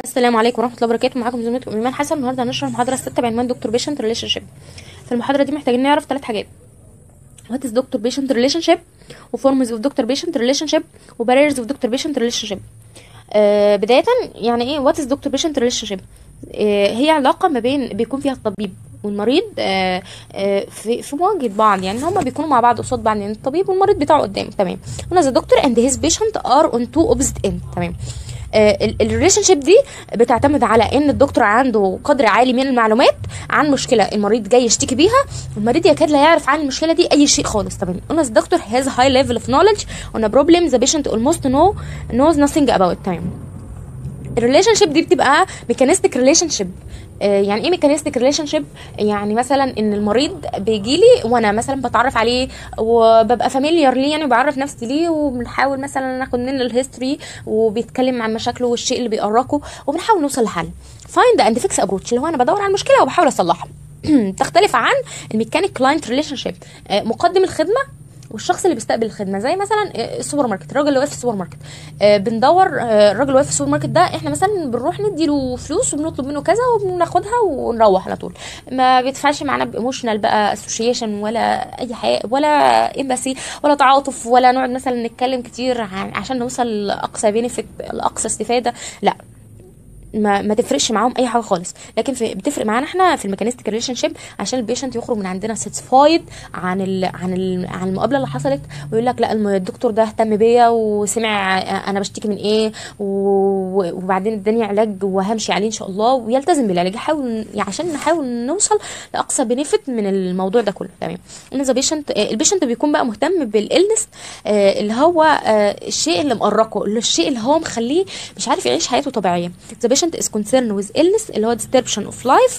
السلام عليكم ورحمه الله وبركاته. معاكم زميلتكم ايمان حسن. النهارده هنشرح المحاضره السادسه بعنوان دكتور بيشنت ريليشن شيب. في المحاضره دي محتاجين نعرف 3 حاجات: وات از دكتور بيشنت ريليشن شيب، وفورمز اوف دكتور بيشنت ريليشن شيب، وباريرز اوف دكتور بيشنت ريليشن شيب. بدايه يعني ايه وات از دكتور بيشنت ريليشن شيب؟ هي علاقه ما بيكون فيها الطبيب والمريض في مواجهه بعض، يعني هما بيكونوا مع بعض قصاد بعض، يعني الطبيب والمريض بتاعه قدامه. تمام. هنا ذا دكتور اند هيز بيشنت ار اون تو اوبوزيت اند. تمام. الريليشن شيب دي بتعتمد على ان الدكتور عنده قدر عالي من المعلومات عن مشكله المريض جاي يشتكي بيها، والمريض يكاد لا يعرف عن المشكله دي اي شيء خالص. تمام. قلنا the doctor has a high level of knowledge on a problem the patient almost knows nothing about. تمام. الريليشن شيب دي بتبقى ميكانيستيك ريليشن شيب. يعني ايه ميكانيستيك ريليشن شيب؟ يعني مثلا ان المريض بيجي لي وانا مثلا بتعرف عليه وببقى فاميليار ليه، يعني بعرف نفسي ليه، وبنحاول مثلا ناخد منه الهيستوري وبيتكلم عن مشاكله والشيء اللي بيقرقه وبنحاول نوصل لحل. فايند اند فيكس ابروتش اللي هو انا بدور على المشكله وبحاول اصلحها. تختلف عن الميكانيك كلاينت ريليشن شيب. مقدم الخدمه والشخص اللي بيستقبل الخدمه، زي مثلا السوبر ماركت، الراجل اللي واقف في السوبر ماركت. بندور الراجل اللي واقف في السوبر ماركت ده، احنا مثلا بنروح نديله فلوس وبنطلب منه كذا وبناخدها ونروح على طول. ما بيدفعش معانا بايموشنال بقى اسوشيشن ولا اي حاجه ولا امباسي ولا تعاطف، ولا نقعد مثلا نتكلم كتير عشان نوصل لاقصى بينفيت، لاقصى استفاده. لا، ما تفرقش معاهم اي حاجه خالص. لكن بتفرق معانا احنا في الميكانيستيك ريليشن شيب عشان البيشنت يخرج من عندنا ساتسفايد عن المقابله اللي حصلت، ويقول لك لا الدكتور ده اهتم بيا وسمع انا بشتكي من ايه، وبعدين اداني علاج وهمشي عليه ان شاء الله، ويلتزم بالعلاج، يحاول عشان نحاول نوصل لاقصى بنفيت من الموضوع ده كله. تمام. ان البيشنت بيكون بقى مهتم بالالنس، اللي هو الشيء اللي مقرقه، الشيء اللي هو مخليه مش عارف يعيش حياته طبيعيه. is concerned with illness اللي هو disruption of life.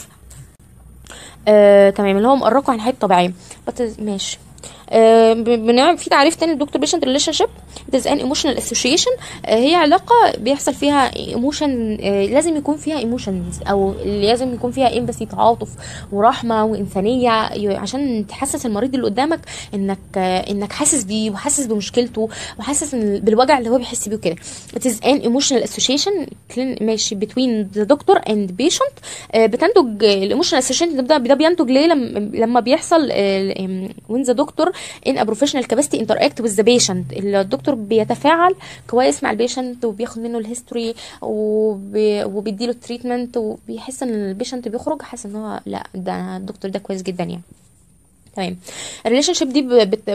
تمام. اللي هو مقرقه عن حياته طبيعيه. ماشي. بنعمل في تعريف تاني للدكتور بيشنت ريليشن شيب. it is an emotional association. هي علاقه بيحصل فيها ايموشن، لازم يكون فيها ايموشنز، او لازم يكون فيها امباثي، تعاطف ورحمه وانسانيه، عشان تحسس المريض اللي قدامك انك حاسس بيه وحاسس بمشكلته وحاسس بالوجع اللي هو بيحس بيه كده. it is an emotional association ماشي between the doctor and patient. بتنتج الايموشنال association ده بينتج ليه لما بيحصل when the doctor in a professional capacity interact with the patient. الدكتور بيتفاعل كويس مع البيشنت وبياخد منه الهيستوري وبيديله التريتمنت، وبيحس ان البيشنت بيخرج حاسس ان هو لا ده الدكتور ده كويس جدا يعني. تمام. الريليشن شيب دي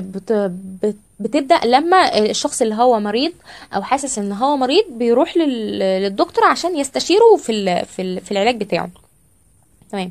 بتبدا لما الشخص اللي هو مريض او حاسس ان هو مريض بيروح للدكتور عشان يستشيره في العلاج بتاعه. تمام.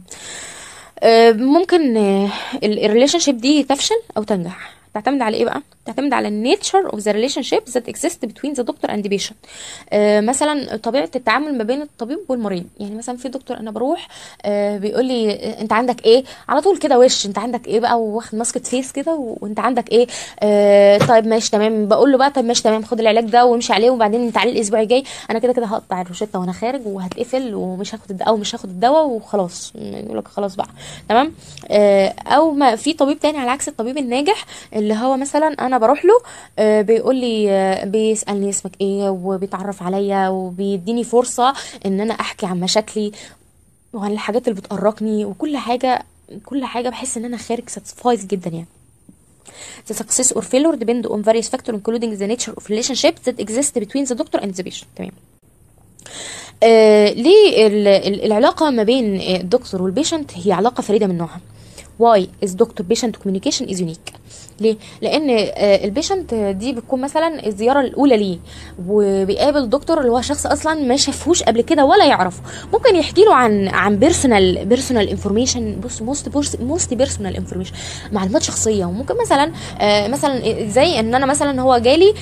ممكن الريليشن شيب دي تفشل او تنجح. تعتمد على ايه بقى؟ تعتمد على النيتشر اوف ذا ريليشن شيب ذات اكزيست بتوين ذا دكتور اند بيشنت. مثلا طبيعه التعامل ما بين الطبيب والمريض. يعني مثلا في دكتور انا بروح بيقول لي انت عندك ايه على طول كده، وش انت عندك ايه بقى، واخد ماسكت فيس كده، وانت عندك ايه؟ طيب ماشي تمام. بقول له بقى طيب ماشي تمام، خد العلاج ده وامشي عليه، وبعدين تعالى الاسبوع الجاي انا كده كده هقطع الروشته وانا خارج وهتقفل ومش هاخد الدواء وخلاص. يقول لك خلاص بقى تمام. او ما في طبيب تاني على عكس الطبيب الناجح، اللي هو مثلا انا بروح له بيقول لي بيسالني اسمك ايه وبيتعرف عليا وبيديني فرصه ان انا احكي عن مشاكلي وعن الحاجات اللي بتقرقني وكل حاجه بحس ان انا خارج ساتسفايد جدا يعني. The success or failure depend on various factors including the nature of relationship that exist between the doctor and the patient. تمام. ليه العلاقه ما بين الدكتور والبيشنت هي علاقه فريده من نوعها؟ why is doctor patient communication is unique. ليه؟ لان البيشنت دي بتكون مثلا الزياره الاولى ليه، وبيقابل دكتور اللي هو شخص اصلا ما شافهوش قبل كده ولا يعرفه. ممكن يحكي له عن بيرسونال انفورميشن، بص موست بيرسونال انفورميشن، معلومات شخصيه. وممكن مثلا زي ان انا مثلا هو جالي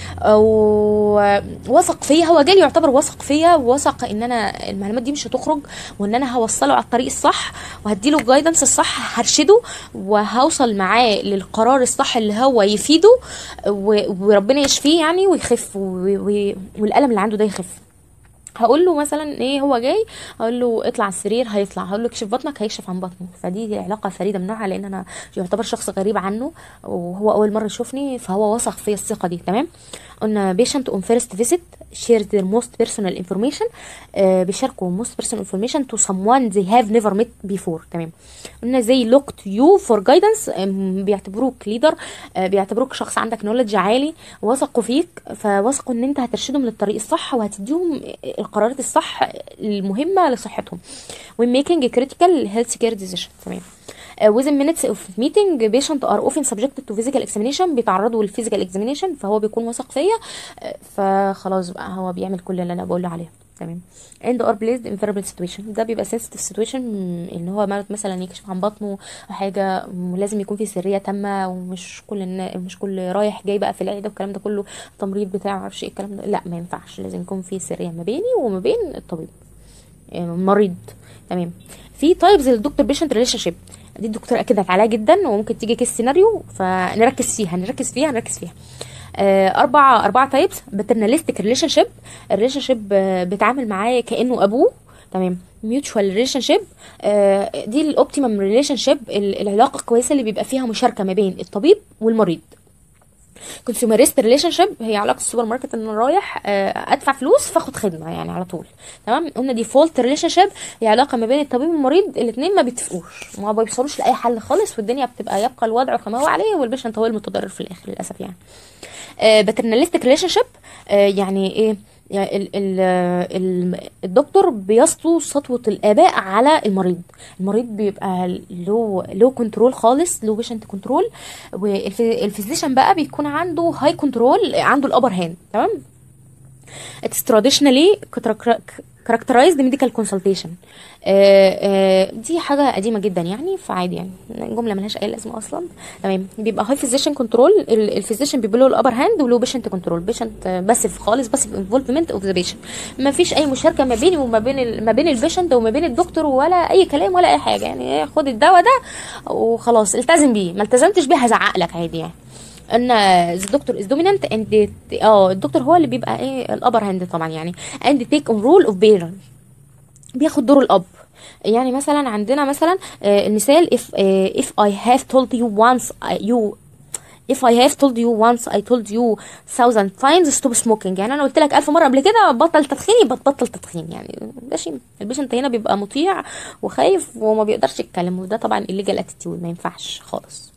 ووثق فيا، هو جالي يعتبر وثق فيا، ووثق ان انا المعلومات دي مش هتخرج، وان انا هوصله على الطريق الصح وهديله الجايدنس الصح، هرشده وهوصل معاه للقرار الصح اللي هو يفيده وربنا يشفيه يعني ويخف والألم اللي عنده ده يخف. هقول له مثلا ايه، هو جاي هقول له اطلع على السرير هيطلع، هقول له اكشف بطنك هيكشف عن بطنه. فدي علاقه فريده من نوعها، لان انا يعتبر شخص غريب عنه وهو اول مره يشوفني، فهو وثق فيا الثقه دي. تمام. قلنا patient on first visit share their most personal information. بيشاركوا most personal information to someone they have never met before. تمام. قلنا زي look to you for guidance. بيعتبروك leader. بيعتبروك شخص عندك knowledge عالي، وثقوا فيك، فوثقوا ان انت هترشدهم للطريق الصح وهتديهم القرارات الصح المهمة لصحتهم. when making a critical health care decision. تمام. within minutes of meeting patient are often subjected to physical examination. بيتعرضوا للفيزيكال examination، فهو بيكون واثق فيا، فخلاص بقى هو بيعمل كل اللي انا بقول له عليه. تمام. and are placed in variable situation. ده بيبقى sensitive situation، ان هو مثلا يكشف عن بطنه حاجه، لازم يكون في سريه تامه، ومش مش كل رايح جاي بقى في العياده والكلام ده كله التمريض بتاعه معرفش ايه الكلام ده، لا ما ينفعش، لازم يكون في سريه ما بيني وما بين الطبيب المريض. تمام. في تايبز للدكتور بيشنت ريليشن شيب، دي الدكتور اكدت عليها جدا، وممكن تيجي كيس سيناريو فنركز فيها. اربع تايبس. باترناليستيك ريليشن شيب، الريليشن شيب بيتعامل معاه كانه ابوه. تمام. ميوتشوال ريليشن شيب، دي الاوبتيمم ريليشن شيب، العلاقه الكويسه اللي بيبقى فيها مشاركه ما بين الطبيب والمريض. كونسيومرست ريليشن شيب هي علاقه السوبر ماركت، ان انا رايح ادفع فلوس فاخد خدمه يعني على طول. تمام. قلنا ديفولت ريليشن شيب هي علاقه ما بين الطبيب والمريض، الاثنين ما بيتفقوش، ما بيوصلوش لاي حل خالص، والدنيا بتبقى يبقى الوضع كما هو عليه، والبيشنت هو المتضرر في الاخر للاسف يعني. باترناليستيك ريليشن شيب يعني ايه؟ يعني الدكتور بيسطو سطوة الآباء على المريض بيبقى له كنترول خالص، له بيشنت كنترول، والفيزيشن بقى بيكون عنده هاي كنترول، عنده الأبر هاند. تمام. It's traditionally characterized medical consultation. دي حاجة قديمة جدا يعني، فعادي يعني جملة ملهاش أي لازمة أصلا. تمام. بيبقى هاي فيزيشن كنترول، الفيزيشن بيبقى له الأبر هاند، وله بيشنت كنترول، بيشنت باسيف خالص، باسيف انفولفمنت اوف ذا بيشنت، ما فيش أي مشاركة ما بيني وما بين ما بين البيشنت وما بين الدكتور، ولا أي كلام ولا أي حاجة يعني. خد الدواء ده وخلاص التزم بيه، ما التزمتش بيه هزعق لك عادي يعني. ان الدكتور از دومينانت اند الدكتور هو اللي بيبقى ايه الابر هاند طبعا يعني. اند تيك اون رول اوف بيرنت، بياخد دور الاب. يعني مثلا عندنا مثلا المثال if I have told you once I told you 1000 times stop smoking. يعني انا قلت لك 1000 مره قبل كده بطل تدخين، يبقى تبطل تدخين يعني. ماشي. البيشنت هنا بيبقى مطيع وخايف وما بيقدرش يتكلم، وده طبعا illegal attitude، ما ينفعش خالص.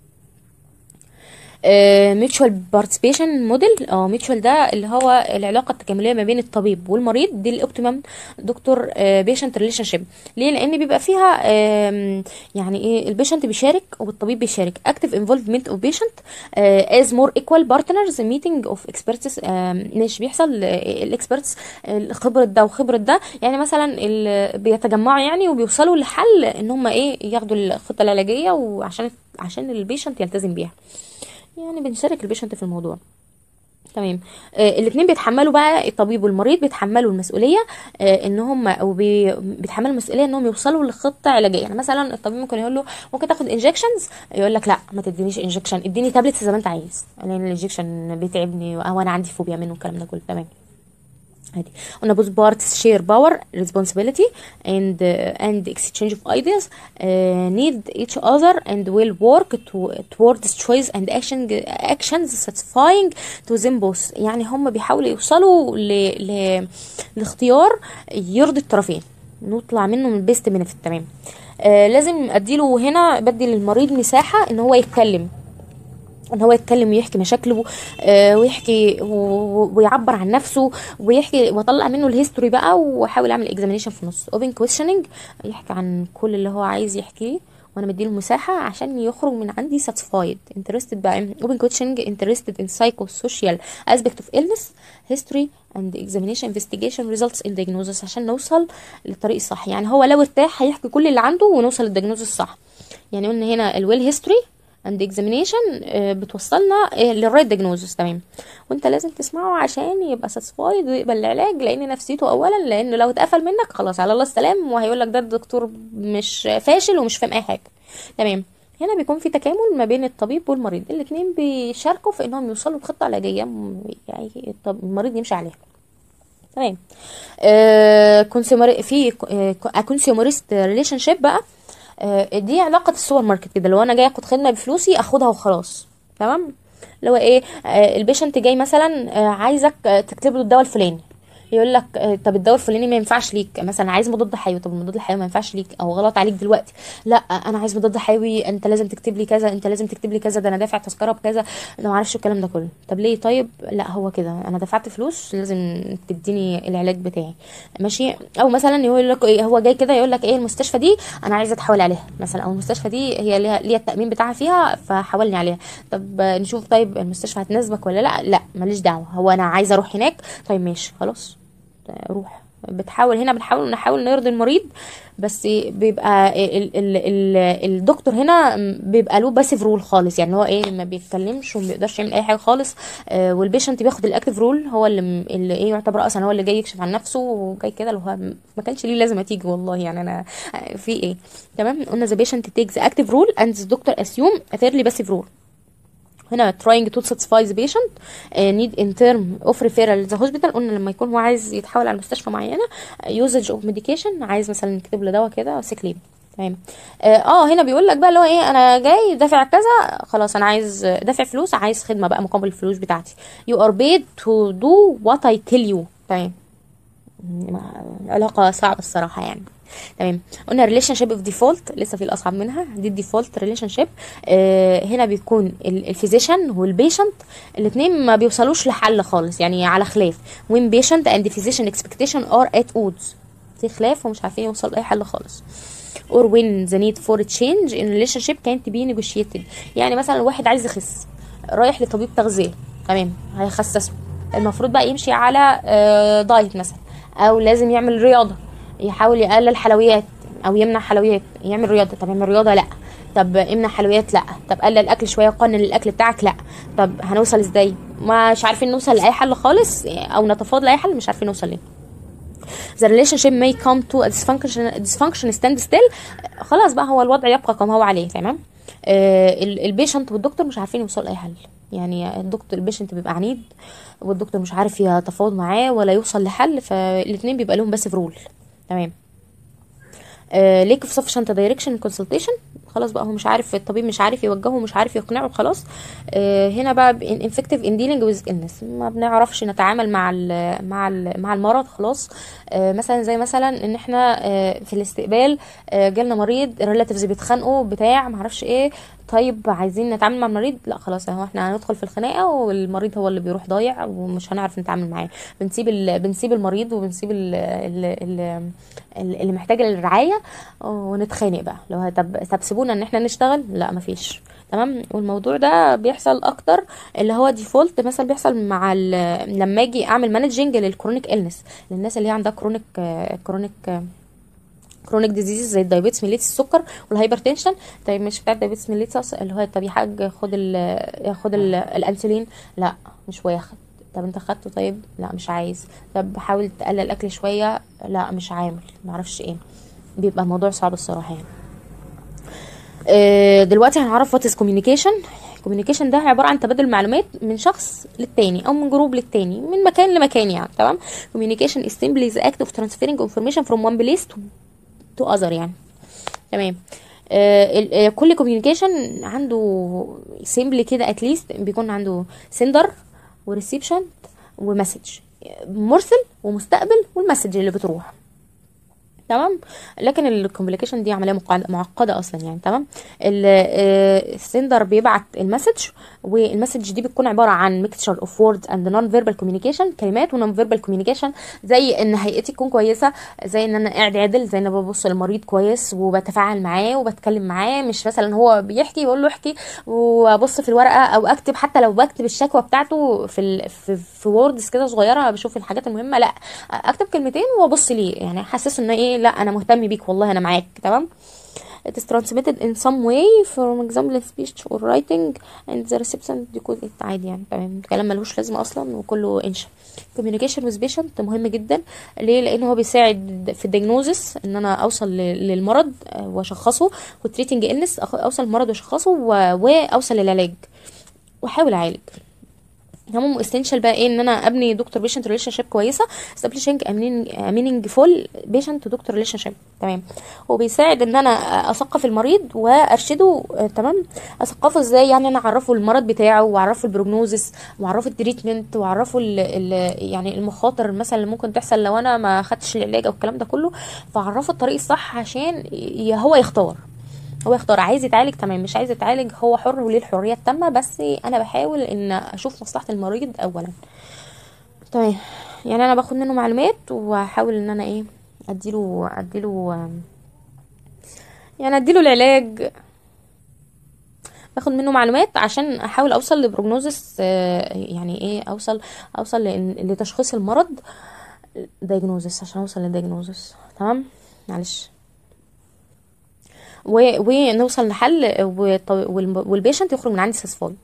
ميوتشوال بارتيسيبيشن موديل. ميوتشوال ده اللي هو العلاقه التكامليه ما بين الطبيب والمريض، دي الاوبتيمم دكتور بيشنت ريليشن شيب. ليه؟ لان بيبقى فيها يعني ايه، البيشنت بيشارك والطبيب بيشارك. اكتيف انفولفمنت اوف بيشنت از مور ايكوال بارتنرز ميتنج اوف اكسبرتس. مش بيحصل الاكسبرتس خبره ده وخبره ده، يعني مثلا بيتجمعوا يعني وبيوصلوا لحل ان هم ايه، ياخدوا الخطه العلاجيه، وعشان البيشنت يلتزم بيها يعني. بنشارك البيشنت في الموضوع. تمام. الاثنين بيتحملوا بقى، الطبيب والمريض بيتحملوا المسؤوليه ان هم بيتحملوا المسؤوليه انهم يوصلوا لخطه علاجيه. يعني مثلا الطبيب ممكن يقول له ممكن تاخد انجكشنز، يقول لك لا ما تدينيش انجكشن، اديني تابلتس زي ما انت عايز، لان الانجكشن بيتعبني او انا عندي فوبيا منه والكلام ده كله. تمام. عادي. قلنا both parties share power, responsibility and exchange of ideas, need each other and will work towards choice and actions satisfying to them both. يعني هم بيحاولوا يوصلوا لاختيار يرضي الطرفين، نطلع منه من البيست بنفيت. تمام. لازم اديله هنا، بدي للمريض مساحة ان هو يتكلم ويحكي مشاكله، ويحكي ويعبر عن نفسه ويحكي، واطلع منه الهيستوري بقى، واحاول اعمل اكزامينيشن في النص. اوبن كويشننج، يحكي عن كل اللي هو عايز يحكيه وانا مديله مساحه عشان يخرج من عندي ساتسفايد. انترستد بقى اوبن كويشننج، انترستد ان سايكو سوشيال اسبكت اوف illness history and examination investigation results in diagnosis، عشان نوصل للطريق الصح. يعني هو لو ارتاح هيحكي كل اللي عنده ونوصل للدياجنوز الصح. يعني قلنا هنا الويل هيستوري اند اكزامينيشن بتوصلنا للرايت دياجنوزس. تمام. وانت لازم تسمعه عشان يبقى ساتسفايد ويقبل العلاج، لان نفسيته اولا، لان لو اتقفل منك خلاص على الله السلام، وهيقول لك ده الدكتور مش فاشل ومش فاهم اي حاجه. تمام. هنا بيكون في تكامل ما بين الطبيب والمريض، الاثنين بيشاركوا في انهم يوصلوا لخطه علاجيه يعني المريض يمشي عليها. تمام. كونسيومرست ريليشن شيب بقى، دي علاقة السوبر ماركت كده، لو انا جاي اخد خدمة بفلوسي اخدها وخلاص. تمام. اللي هو ايه، البيشنت جاي مثلا عايزك تكتب له الدواء الفلاني، يقول لك طب الدواء الفلاني ما ينفعش ليك، مثلا عايز مضاد حيوي، طب المضاد الحيوي ما ينفعش ليك او غلط عليك دلوقتي، لا انا عايز مضاد حيوي، انت لازم تكتب لي كذا، انت لازم تكتب لي كذا، ده انا دافع تذكره بكذا، انا ما اعرفش الكلام ده كله. طب ليه؟ طيب لا هو كده انا دفعت فلوس لازم تديني العلاج بتاعي، ماشي. او مثلا يقول لك إيه، هو جاي كده يقول لك ايه، المستشفى دي انا عايزه اتحول عليها مثلا، او المستشفى دي هي ليها التامين بتاعها فيها فحولني عليها. طب نشوف طيب المستشفى هتناسبك ولا لا، لا ماليش دعوه، هو انا عايزه اروح هناك، طيب ماشي خلاص روح. بنحاول نحاول نرضي المريض، بس بيبقى الدكتور هنا بيبقى له باسيف رول خالص، يعني هو ايه ما بيتكلمش وما بيقدرش يعمل اي حاجه خالص. والبيشنت بياخد الاكتيف رول، هو اللي ايه يعتبر اصلا هو اللي جاي يكشف عن نفسه وجاي كده، اللي هو ما كانش ليه لازمه تيجي والله، يعني انا في ايه. تمام، قلنا the patient takes the active role and the doctor assume a fairly passive role. هنا trying to satisfy the patient need in term of referral the hospital. قلنا لما يكون هو عايز يتحول على مستشفى معينه، usage of medication، عايز مثلا نكتب له دواء كده سيك ليف. تمام. هنا بيقول لك بقى اللي هو ايه، انا جاي دافع كذا خلاص، انا عايز دافع فلوس، عايز خدمه بقى مقابل الفلوس بتاعتي. you are paid to do what I tell you. تمام. علاقة صعبة الصراحة يعني. تمام. قلنا ريليشن شيب اوف ديفولت، لسه في الاصعب منها دي الديفولت ريليشن شيب. هنا بيكون الفيزيشن والبيشنت الاثنين ما بيوصلوش لحل خالص، يعني على خلاف. وين بيشنت اند physician expectation are at odds، في خلاف ومش عارفين يوصلوا لاي حل خالص. or when the need for change in relationship can't be negotiated. يعني مثلا الواحد عايز يخس، رايح لطبيب تغذية، تمام، هيخسسه، المفروض بقى يمشي على دايت مثلا، او لازم يعمل رياضة، يحاول يقلل حلويات او يمنع حلويات، يعمل رياضة. طب يعمل رياضة؟ لا. طب امنع حلويات؟ لا. طب قلل اكل شوية، قنن الاكل بتاعك؟ لا. طب هنوصل ازاي؟ مش عارفين نوصل لاي حل خالص، او نتفاضل لاي حل، مش عارفين نوصل ليه. the relationship may come to a dysfunction stand still. خلاص بقى هو الوضع يبقى كما هو عليه. تمام. البيشنت والدكتور مش عارفين يوصلوا لاي حل، يعني الدكتور البيشنت بيبقى عنيد، والدكتور مش عارف يتفاوض معاه ولا يوصل لحل، فالاثنين بيبقى لهم بس فرول. تمام. lack of sufficient direction consultation، خلاص بقى هو مش عارف، الطبيب مش عارف يوجهه، مش عارف يقنعه، خلاص. هنا بقى ineffective in dealing with illness، ما بنعرفش نتعامل مع المرض خلاص. مثلا زي مثلا ان احنا في الاستقبال جالنا مريض، relatives بيتخانقوا بتاع معرفش ايه، طيب عايزين نتعامل مع المريض، لا خلاص اهو احنا هندخل في الخناقه والمريض هو اللي بيروح ضايع ومش هنعرف نتعامل معاه، بنسيب المريض وبنسيب اللي محتاج للرعايه ونتخانق بقى. لو طب سيبونا ان احنا نشتغل، لا مفيش. تمام. والموضوع ده بيحصل اكتر، اللي هو ديفولت مثلا بيحصل مع لما اجي اعمل مانجنج للكرونيك إلنس، للناس اللي هي عندها كرونيك ديزيز زي الدايابيتس ميليتس، السكر والهايبرتنشن. طيب مش بتاع الدايابيتس ميليتس اللي هو طب يا حاج خد الانسولين، لا مش واخد. طب انت خدته؟ طيب لا مش عايز. طب حاول تقلل الاكل شويه، لا مش عامل، معرفش ايه. بيبقى الموضوع صعب الصراحه يعني. دلوقتي هنعرف وات از كوميونيكيشن. كوميونيكيشن ده عباره عن تبادل معلومات من شخص للتاني او من جروب للتاني، من مكان لمكان يعني. تمام. communication is simply the act of transferring information from one place to other يعني. تمام. كل كوميونيكيشن عنده سيمبل كده اتليست بيكون عنده سندر وريسيبشن ومسج، مرسل ومستقبل والمسج اللي بتروح. تمام. لكن الكوميونيكيشن دي عمليه معقده اصلا يعني. تمام. السندر بيبعت المسج، والمسج دي بتكون عباره عن ميكستشر اوف ووردز اند نون فيربال كوميونيكيشن، كلمات ونون فيربال كوميونيكيشن، زي ان هيئتي تكون كويسه، زي ان انا قاعد عادل، زي ان انا ببص للمريض كويس وبتفاعل معاه وبتكلم معاه، مش مثلا هو بيحكي بقول له احكي وابص في الورقه، او اكتب، حتى لو بكتب الشكوى بتاعته في ووردز كده صغيره بشوف الحاجات المهمه، لا اكتب كلمتين وابص ليه، يعني احسسه ان ايه، لا انا مهتم بيك والله انا معاك. تمام. it is transmitted in some way from example in speech or writing and the recipient decode it عادي يعني. تمام. كلام ملوش لازمه اصلا وكله انشا. communication with patient مهم جدا. ليه؟ لان هو بيساعد في الدياجنوزس، ان انا اوصل للمرض واشخصه، وتريتنج illness اوصل للمرض واشخصه واوصل للعلاج واحاول اعالج. هم essential بقى ايه؟ ان انا ابني دكتور بيشنت ريليشن شيب كويسه. establishing a meaningful patient to doctor relationship. تمام. وبيساعد ان انا اثقف المريض وارشده. تمام. اثقفه ازاي؟ يعني انا اعرفه المرض بتاعه، واعرفه البروجنوزس، واعرفه التريتمنت، واعرفه يعني المخاطر مثلا اللي ممكن تحصل لو انا ما خدتش العلاج او الكلام ده كله. فاعرفه الطريق الصح عشان هو يختار. هو يختار، عايز يتعالج تمام، مش عايز يتعالج هو حر وليه الحريه التامه، بس انا بحاول ان اشوف مصلحه المريض اولا. تمام. يعني انا باخد منه معلومات واحاول ان انا ايه، اديله يعني اديله العلاج. باخد منه معلومات عشان احاول اوصل لبروجنوزس، يعني ايه، اوصل لتشخيص المرض، دايجنوزس، عشان اوصل لدايجنوزس. تمام. معلش. ونوصل لحل، والبيشنت يخرج من عندي ساسفاي.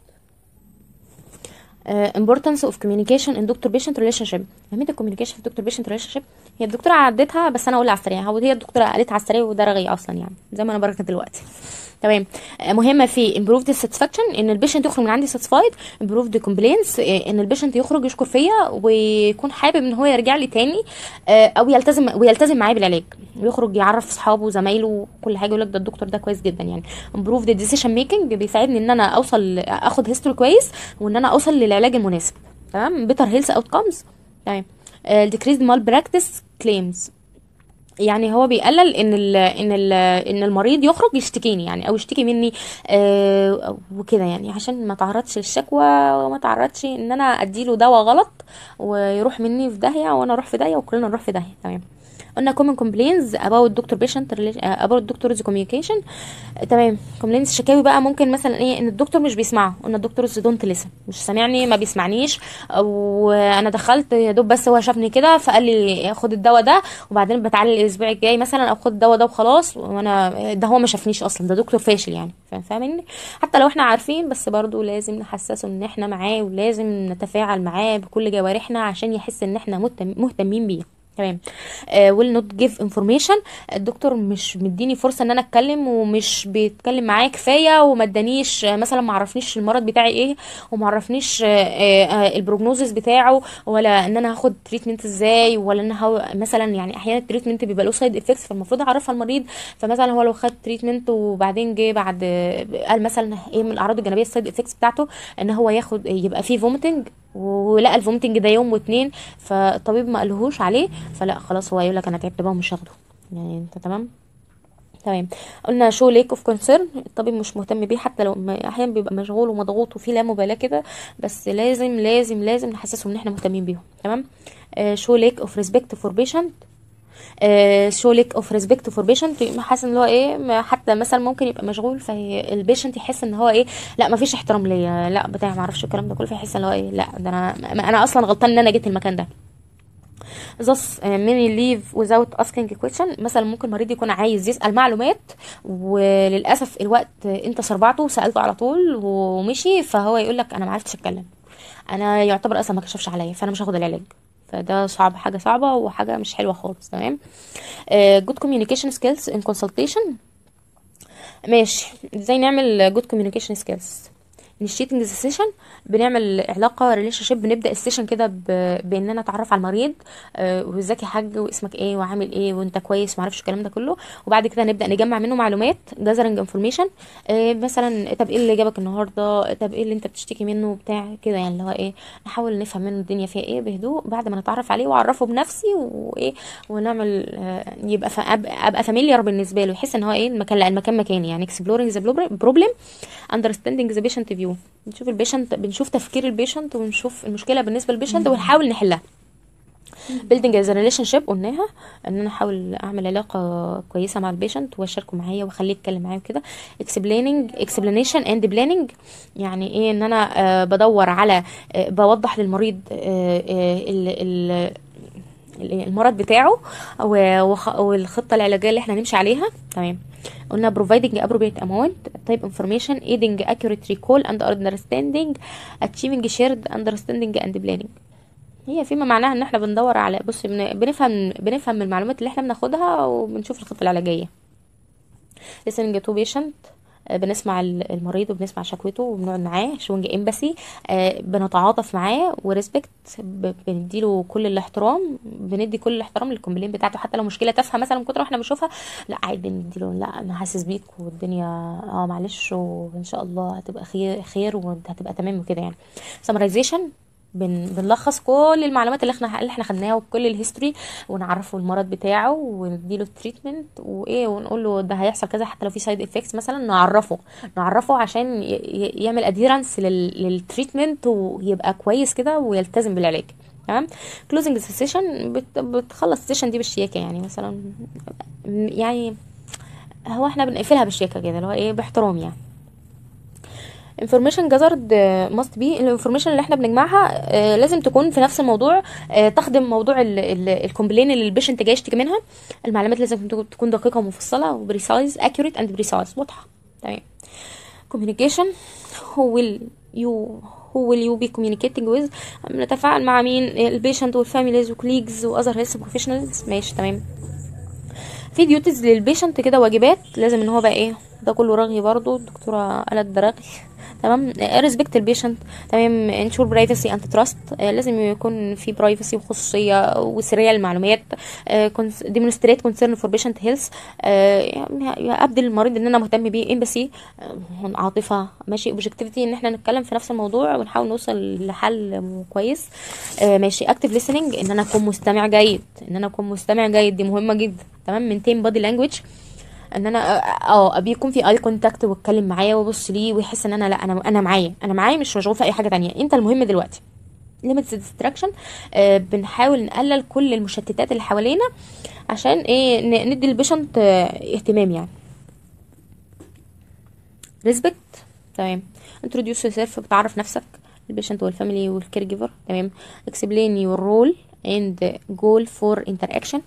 importance of communication in doctor patient relationship. اهميه الكوميونيكيشن في الدكتور بيشنت ريليشن شيب، هي الدكتوره عدتها بس انا اقول على السريع. هي الدكتوره قالتها على السريع وده رغي اصلا، يعني زي ما انا بركه دلوقتي. تمام. مهمه في improved satisfaction، ان البيشنت يخرج من عندي satisfied. improved complaints، ان البيشنت يخرج يشكر فيا ويكون حابب ان هو يرجع لي تاني، او يلتزم معايا بالعلاج، ويخرج يعرف اصحابه وزمايله كل حاجه، يقول لك ده الدكتور ده كويس جدا. يعني improved decision making، بيساعدني ان انا اخد هيستوري كويس، وان انا اوصل للعلاج المناسب. تمام. better health outcomes. تمام. decreased malpractice claims، يعني هو بيقلل ان المريض يخرج يشتكيني، يعني او يشتكي مني وكده، يعني عشان ما تعرضش للشكوى، وما تعرضش ان انا اديله دواء غلط ويروح مني في داهيه وانا اروح في داهيه وكلنا نروح في داهيه. تمام. قلنا common complaints about doctor patient about doctor's communication. تمام. complaints، شكاوي بقى، ممكن مثلا ايه، ان الدكتور مش بيسمعه، قلنا الدكتور دونت ليسن، مش سامعني، ما بيسمعنيش، او انا دخلت يا دوب بس هو شافني كده فقال لي خد الدواء ده وبعدين بتعالج الاسبوع الجاي مثلا، او خد الدواء ده وخلاص، وانا ده هو ما شافنيش اصلا، ده دكتور فاشل يعني. فاهمني؟ حتى لو احنا عارفين، بس برضو لازم نحسسه ان احنا معاه، ولازم نتفاعل معاه بكل جوارحنا عشان يحس ان احنا مهتمين بيه. تمام. will not give information، الدكتور مش مديني فرصه ان انا اتكلم، ومش بيتكلم معايا كفايه، وما ادانيش مثلا، ما عرفنيش المرض بتاعي ايه، وما عرفنيش البروجنوزس بتاعه، ولا ان انا هاخد تريتمنت ازاي، ولا ان مثلا، يعني احيانا التريتمنت بيبقى له سايد افكتس، فالمفروض اعرفها المريض. فمثلا هو لو خد تريتمنت وبعدين جه بعد قال مثلا ايه من الاعراض الجانبيه السايد افكتس بتاعته، ان هو يبقى فيه فوميتنج، ولقى الفوميتنج ده يوم واتنين، فالطبيب ما قالهوش عليه، فلا خلاص هو يقول لك انا تعبت بقى ومش هاخده. يعني انت تمام. تمام. قلنا شو ليك اوف كونسيرن، الطبيب مش مهتم بيه، حتى لو احيانا بيبقى مشغول ومضغوط وفي لا مبالاه كده، بس لازم لازم لازم نحسسهم ان احنا مهتمين بيهم. تمام. شو ليك اوف ريسبكت فور بيشنت، شو ليك اوف ريسبكت فور بيشنت، حاسس ان هو ايه، حتى مثلا ممكن يبقى مشغول، فالبيشنت يحس ان هو ايه، لا مفيش احترام ليا، لا بتاع ما اعرفش الكلام ده كله، فيحس ان هو ايه، لا ده انا اصلا غلطان ان انا جيت المكان ده. thus many leave without asking question، مثلا ممكن مريض يكون عايز يسأل معلومات، وللأسف الوقت انت سربعته وسألته على طول ومشي، فهو يقول لك انا ما عرفتش اتكلم، انا يعتبر اصلا ما كشفش عليا، فانا مش هاخد العلاج. فده صعب، حاجة صعبة وحاجة مش حلوة خالص. تمام. good communication skills in consultation. ماشي. ازاي نعمل good communication skills؟ initiating the session، بنعمل علاقه ريليشن شيب، بنبدا السيشن كده باننا نتعرف على المريض، وازيك يا حاج، واسمك ايه، وعامل ايه، وانت كويس، ما اعرفش الكلام ده كله. وبعد كده نبدا نجمع منه معلومات، جاذرنج انفورميشن، مثلا طب ايه اللي جابك النهارده، طب ايه اللي انت بتشتكي منه بتاع كده، يعني اللي هو ايه، نحاول نفهم منه الدنيا فيها ايه بهدوء، بعد ما نتعرف عليه واعرفه بنفسي وايه، ونعمل يبقى ابقى فاميليار بالنسبه له، يحس ان هو ايه، المكان، لا المكان مكاني، يعني exploring the problem understanding the patient view، بنشوف البيشنت، بنشوف تفكير البيشنت، ونشوف المشكله بالنسبه للبيشنت ونحاول نحلها. building as a relationship، قلناها ان انا احاول اعمل علاقه كويسه مع البيشنت واشاركه معايا واخليه يتكلم معايا وكده. explanation and planning، يعني ايه، ان انا بدور على بوضح للمريض المرض بتاعه والخطه العلاجيه اللي احنا نمشي عليها. تمام. قلنا providing appropriate amount type information aiding accurate recall and understanding achieving shared understanding and planning. هي فيما معناها ان احنا بندور على، بص، بنفهم المعلومات اللي احنا بناخدها وبنشوف الخطه العلاجيه. listening to patient بنسمع المريض وبنسمع شكوته وبنقعد معاه showing empathy. بنتعاطف معاه وريسبكت، بنديله كل الاحترام، بندي كل الاحترام للكومبلين بتاعته، حتى لو مشكله تافهه مثلا من كتر ما احنا بنشوفها، لا عادي نديله لا انا حاسس بيك والدنيا معلش وان شاء الله هتبقى خير وهتبقى تمام وكده يعني. summarization، بنلخص كل المعلومات اللي احنا خدناها وكل الهيستوري، ونعرفه المرض بتاعه ونديله التريتمنت وايه، ونقول له ده هيحصل كذا، حتى لو في سايد افكتس مثلا نعرفه عشان يعمل اديرنس للتريتمنت ويبقى كويس كده ويلتزم بالعلاج. تمام. كلوزنج السيشن، بتخلص السيشن دي بالشياكه يعني مثلا، يعني هو احنا بنقفلها بالشياكه كده اللي هو ايه باحترام يعني. information gathered must be، الانفورميشن اللي احنا بنجمعها لازم تكون في نفس الموضوع، تخدم موضوع الكومبلين اللي البيشنت جاي يشتكي منها. المعلومات لازم تكون دقيقه ومفصله وبريسايز accurate and precise، واضحه. تمام. communication، who will you who will you be communicating with، نتفاعل مع مين؟ البيشنت والفاميليز وكوليجز واذر هيلث بروفيشنالز. ماشي تمام. في ديوتيز للبيشنت كده، واجبات لازم ان هو بقى ايه، ده كله رغي برضو، الدكتوره قالت ده رغي. تمام. ريسبكت البيشنت. تمام. انشور برايفسي اند تراست، لازم يكون في برايفسي وخصوصيه وسريه للمعلومات. ديمونستريت كونسيرن فور بيشنت هيلث، يعني ابدل المريض ان انا مهتم بيه. امباسي، عاطفه. ماشي. اوبجكتيفيتي، ان احنا نتكلم في نفس الموضوع ونحاول نوصل لحل كويس. ماشي. اكتف ليسننج، ان انا اكون مستمع جيد، دي مهمه جدا. تمام. مينتين بودي لانجويج، ان انا ابي يكون في اي كونتاكت واتكلم معاه وابص ليه ويحس ان انا لا انا معايا مش مشغول في اي حاجه تانية، انت المهم دلوقتي. ليميتس ديستراكشن، بنحاول نقلل كل المشتتات اللي حوالينا عشان ايه ندي البيشنت اهتمام يعني. ريسبكت. تمام. انتروديوس يور سيلف، بتعرف نفسك البيشنت والفاميلي والكير جيفر. تمام. اكسبلين يور رول and goal for interaction،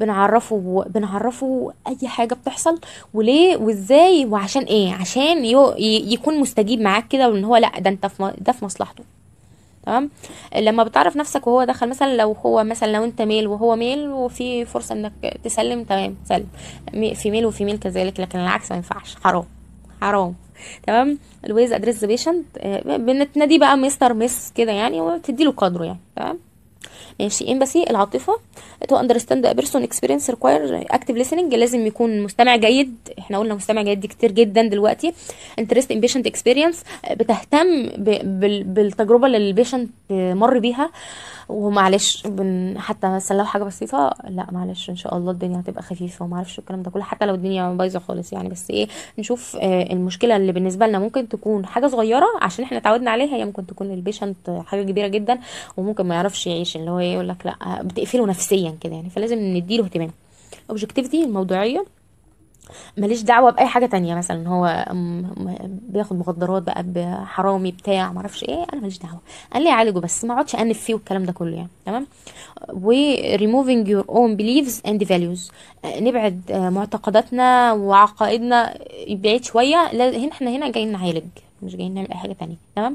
بنعرفه اي حاجه بتحصل وليه وازاي وعشان ايه، عشان يكون مستجيب معاك كده، وان هو لا ده انت ده في مصلحته. تمام. لما بتعرف نفسك وهو دخل مثلا، لو انت ميل وهو ميل وفي فرصه انك تسلم، تمام سلم، في ميل وفي ميل كذلك، لكن العكس ما ينفعش، حرام. تمام. الويز ادريس ذا بيشنت، بنتنادي بقى مستر مس كده يعني، وتدي له قدره يعني. تمام. ماشي. امباثي، العاطفه. تو اندرستاند ا بيرسون اكسبيرينس ريكواير اكتيف ليسننج، لازم يكون مستمع جيد. احنا قلنا مستمع جيد دي كتير جدا دلوقتي. انترست ان بيشنت اكسبيرينس، بتهتم بالتجربه اللي البيشنت مر بيها. ومعلش حتى مثلا لو حاجه بسيطه، لا معلش ان شاء الله الدنيا هتبقى خفيفه وما اعرفش الكلام ده كله، حتى لو الدنيا بايظه خالص يعني، بس ايه نشوف المشكله اللي بالنسبه لنا ممكن تكون حاجه صغيره عشان احنا اتعودنا عليها، هي ممكن تكون للبيشنت حاجه كبيره جدا وممكن ما يعرفش يعيش، اللي هو يقول لك لا بتقفله نفسيا كده يعني، فلازم نديله اهتمام. اوبجكتيفيتي، الموضوعيه. ماليش دعوه باي حاجه تانية، مثلا هو بياخد مخدرات بقى، حرامي بتاع معرفش ايه، انا ماليش دعوه، قال لي عالجه بس ما اقعدش انف فيه والكلام ده كله يعني. تمام. و removing your own beliefs and values، نبعد معتقداتنا وعقائدنا بعيد شويه. احنا هنا جايين نعالج، مش جايين نعمل اي حاجه تانية. تمام.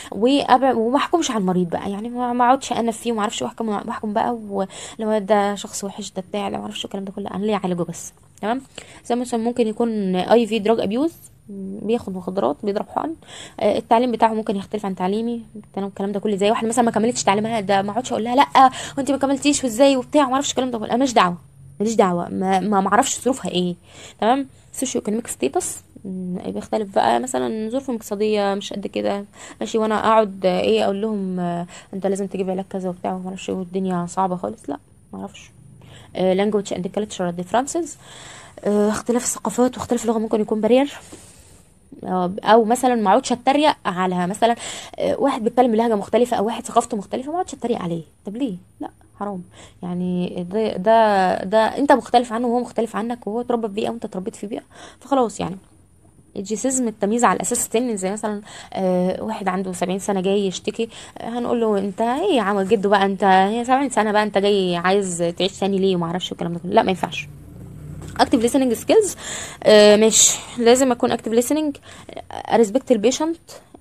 وما احكمش على المريض بقى يعني، ما اقعدش انف فيه وما اعرفش، واحكم بقى لو ده شخص وحش ده بتاع لا ما اعرفش الكلام ده كله، انا ليه اعالجه بس. تمام. زي مثلا ممكن يكون اي في دراج ابيوز، بياخد مخدرات، بيضرب حقن، التعليم بتاعه ممكن يختلف عن تعليمي، الكلام ده كله. زي واحد مثلا ما كملتش تعليمها، ده ما اقعدش اقول لها لا وانت ما كملتيش وازاي وبتاع ما اعرفش الكلام ده كله، انا ماليش دعوه ما اعرفش ظروفها ايه. تمام. سوشيو ايكونوميك ستيتس، بيختلف بقى، مثلا ظروف اقتصاديه مش قد كده، ماشي، وانا اقعد اقول لهم انت لازم تجيب علاج كذا وبتاع وما اعرفش، والدنيا صعبه خالص، لا ما اعرفش. language and cultural differences، اختلاف الثقافات واختلاف اللغه ممكن يكون بارير. او مثلا ما اقعدش اتريق على مثلا واحد بيتكلم بلهجه مختلفه او واحد ثقافته مختلفه، ما اقعدش اتريق عليه، طب ليه؟ لا حرام يعني، ده انت مختلف عنه وهو مختلف عنك، وهو اتربى في بيئه وانت اتربيت في بيئه، فخلاص يعني. الجيسيزم، التمييز على اساس السن، زي مثلا واحد عنده 70 سنه جاي يشتكي، هنقول له انت ايه يا عم جده بقى، انت هي 70 سنه بقى انت جاي عايز تعيش تاني ليه وما اعرفش الكلام ده كله، لا ما ينفعش. اكتيف listening سكيلز، مش لازم اكون اكتيف listening، اريسبكت البيشنت،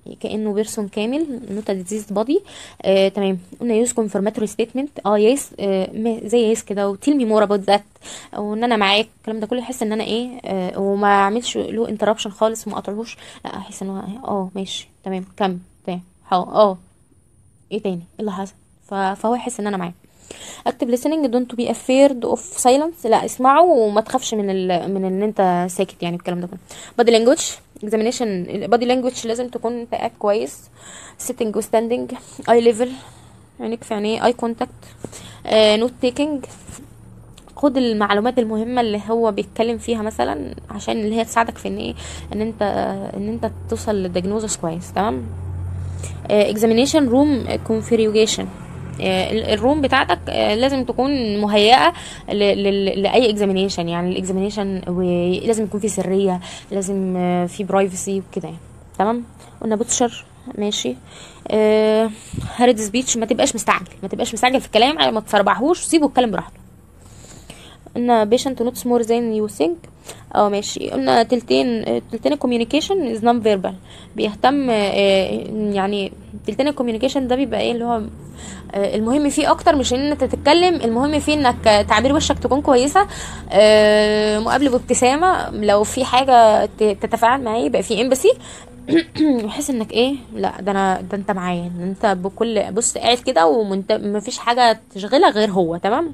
كانه بيرسون كامل نوت ديزيز بودي. تمام. قلنا يوز كونفرماتوري ستيتمنت يس زي يس كده، وتيل مي مور اباوت ذات، وان انا معاك الكلام ده كله، احس ان انا ايه وما اعملش له انتربشن خالص وما اقطعهوش، لا احس ان هو ماشي تمام كمل تمام ايه تاني ايه اللي حصل، فهو يحس ان انا معاه. اكتب listening don't be afraid of silence، لا اسمعه وما تخافش من ان انت ساكت يعني الكلام ده كله. body language examination، body language لازم تكون انت قاعد كويس، sitting و standing، eye level عينيك في عينيه، eye contact، note taking، خد المعلومات المهمه اللي هو بيتكلم فيها مثلا عشان اللي هي تساعدك في ان ايه ان انت توصل للدياجنوزس كويس. تمام. examination room configuration، الروم بتاعتك لازم تكون مهيئه لاي اكزامينيشن، يعني الاكزامينيشن ولازم يكون في سريه، لازم في برايفسي وكده يعني. تمام. قلنا بوتشر ماشي. هارد سبيتش، ما تبقاش مستعجل في الكلام، ما تسربعهوش، سيبه يتكلم براحته. قلنا patient notes more than you think، ماشي. قلنا تلتين الكوميونيكيشن از نون فيربال، بيهتم يعني تلتين الكوميونيكيشن ده بيبقى ايه اللي هو المهم فيه اكتر مش ان انت تتكلم، المهم فيه انك تعبير وشك تكون كويسه، مقابله بابتسامه، لو في حاجه تتفاعل معاه يبقى في امباثي وحس انك ايه، لا ده انت معايا، انت بكل بص قاعد كده ومفيش حاجه تشغلك غير هو. تمام.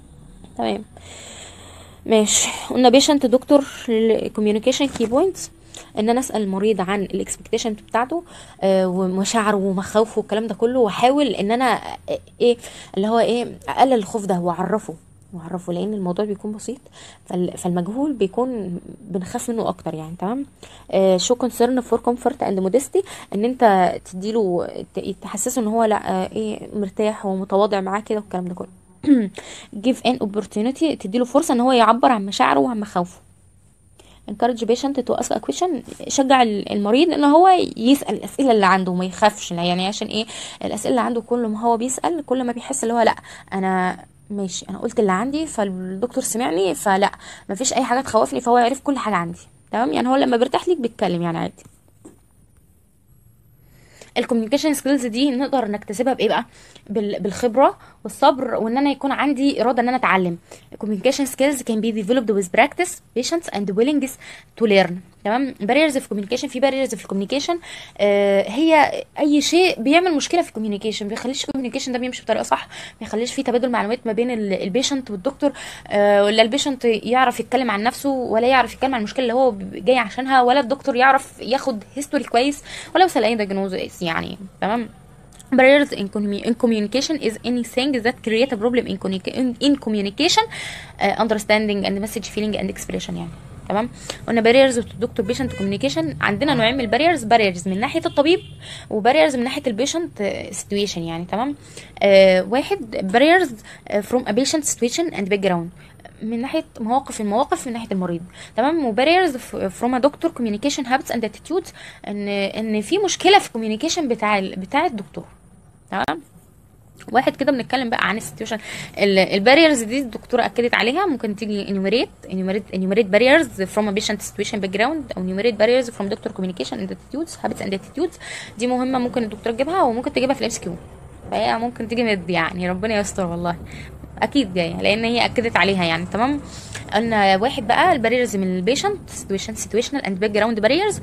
ماشي. قلنا بيشنت دكتور كوميونيكيشن كي بوينتس، ان انا اسال المريض عن الاكسبكتيشن بتاعته ومشاعره ومخاوفه والكلام ده كله، واحاول ان انا ايه اللي هو ايه اقلل الخوف ده واعرفه لان الموضوع بيكون بسيط، فالمجهول بيكون بنخاف منه اكتر يعني. تمام. شو كونسيرن فور كومفورت اند مودستي، ان انت تديله تحسسه ان هو لا ايه مرتاح ومتواضع معاه كده والكلام ده كله. give an opportunity، تديله فرصة ان هو يعبر عن مشاعره وعن مخاوفه. encourage patient to ask a question، شجع المريض ان هو يسأل الاسئلة اللي عنده وما يخافش، يعني عشان ايه الاسئلة اللي عنده كل ما هو بيسأل كل ما بيحس اللي هو لا انا ماشي، انا قلت اللي عندي فالدكتور سمعني، فلا مفيش اي حاجة تخوفني، فهو يعرف كل حاجة عندي. تمام. يعني هو لما بيرتاح ليك بيتكلم يعني عادي. الكوميونيكيشن سكيلز دي نقدر نكتسبها بايه بقى؟ بالخبره والصبر، وان انا يكون عندي اراده ان انا اتعلم. الكوميونيكيشن سكيلز can be developed with practice patience and willingness to learn. تمام. barriers في communication، في barriers في الكوميونيكيشن هي اي شيء بيعمل مشكله في الكوميونيكيشن، بيخليش الكوميونيكيشن ده بيمشي بطريقه صح، بيخليش في تبادل معلومات ما بين البيشنت والدكتور، ولا البيشنت يعرف يتكلم عن نفسه ولا يعرف يتكلم عن المشكله اللي هو جاي عشانها، ولا الدكتور يعرف ياخد هيستوري كويس ولا يوصل لاي diagnosis يعني. تمام. barriers in communication is anything that create a problem in communication, understanding and message feeling and expression يعني. تمام. قلنا barriers to doctor patient communication، عندنا نوعين من الباريرز، barriers من ناحيه الطبيب وباريرز من ناحيه البيشنت situation يعني. تمام. واحد barriers from a patient situation and background، من ناحيه المواقف من ناحيه المريض. تمام. وباريرز فروم ا دكتور كوميونيكيشن هابتس اند اتيتيودز، ان في مشكله في الكوميونيكيشن بتاع الدكتور. تمام. واحد كده بنتكلم بقى عن السيتويشن. الباريرز دي الدكتوره اكدت عليها، ممكن تيجي enumerate barriers from a patient situation background، او enumerate barriers from doctor communication and attitudes habits and attitudes. دي مهمه، ممكن الدكتوره تجيبها وممكن تجيبها في الام اس كيو، فهي ممكن تيجي مد يعني، ربنا يستر والله، اكيد جايه لان هي اكدت عليها يعني. تمام. قلنا واحد بقى الباريرز من البيشنت سيتويشنال اند باك جراوند باريرز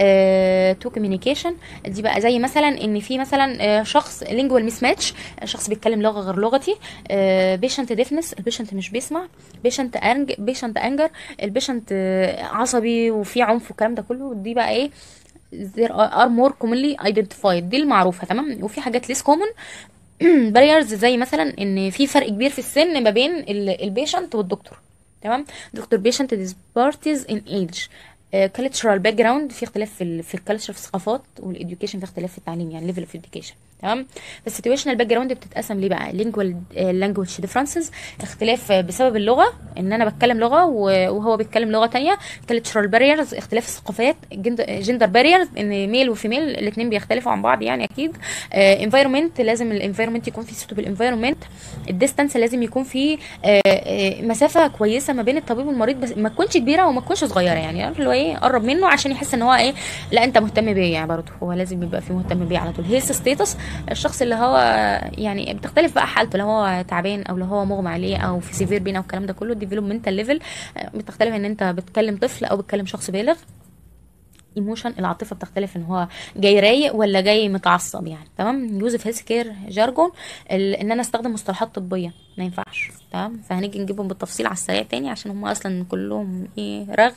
تو كوميونيكيشن، دي بقى زي مثلا ان في مثلا شخص لينجوال ميس ماتش، شخص بيتكلم لغه غير لغتي، بيشنت ديفنس، البيشنت مش بيسمع، بيشنت انجر، البيشنت عصبي وفي عنف والكلام ده كله. دي بقى ايه there are more commonly identified، دي المعروفه. تمام. وفي حاجات less common باريرز زي مثلا ان في فرق كبير في السن ما بين البيشنت والدكتور. تمام. دكتور بيشنت disparities in age، cultural background، في اختلاف في الكالتشر، في الثقافات، والeducation في اختلاف في التعليم يعني level of education. تمام. فالسيتويشنال باك جراوند بتتقسم ليه بقى؟ لانجوج ديفرنسز، اختلاف بسبب اللغه، ان انا بتكلم لغه وهو بيتكلم لغه تانية. كالتشرال باريرز، اختلاف الثقافات. جندر باريرز، ان ميل وفيميل الاثنين بيختلفوا عن بعض يعني اكيد. انفايرمنت، لازم الانفايرمنت يكون في سوتبل انفايرمنت. الديستانس، لازم يكون في مسافه كويسه ما بين الطبيب والمريض، بس ما تكونش كبيره وما تكونش صغيره، يعني عارف اللي هو ايه، قرب منه عشان يحس ان هو ايه، لا انت مهتم بيا. يعني برضه هو لازم يبقى في مهتم بيه على طول. هيلث ستيتس، الشخص اللي هو يعني بتختلف بقى حالته، لو هو تعبان او لو هو مغمى عليه او في سيفير بين او الكلام ده كله. ديفلوبمنتال ليفل، بتختلف ان انت بتكلم طفل او بتكلم شخص بالغ. ايموشن، العاطفه بتختلف ان هو جاي رايق ولا جاي متعصب يعني. تمام. يوزف هيلث كير جارجون، ان انا استخدم مصطلحات طبيه ما ينفعش. تمام. فهنيجي نجيبهم بالتفصيل على السريع تاني عشان هم اصلا كلهم ايه، رغي.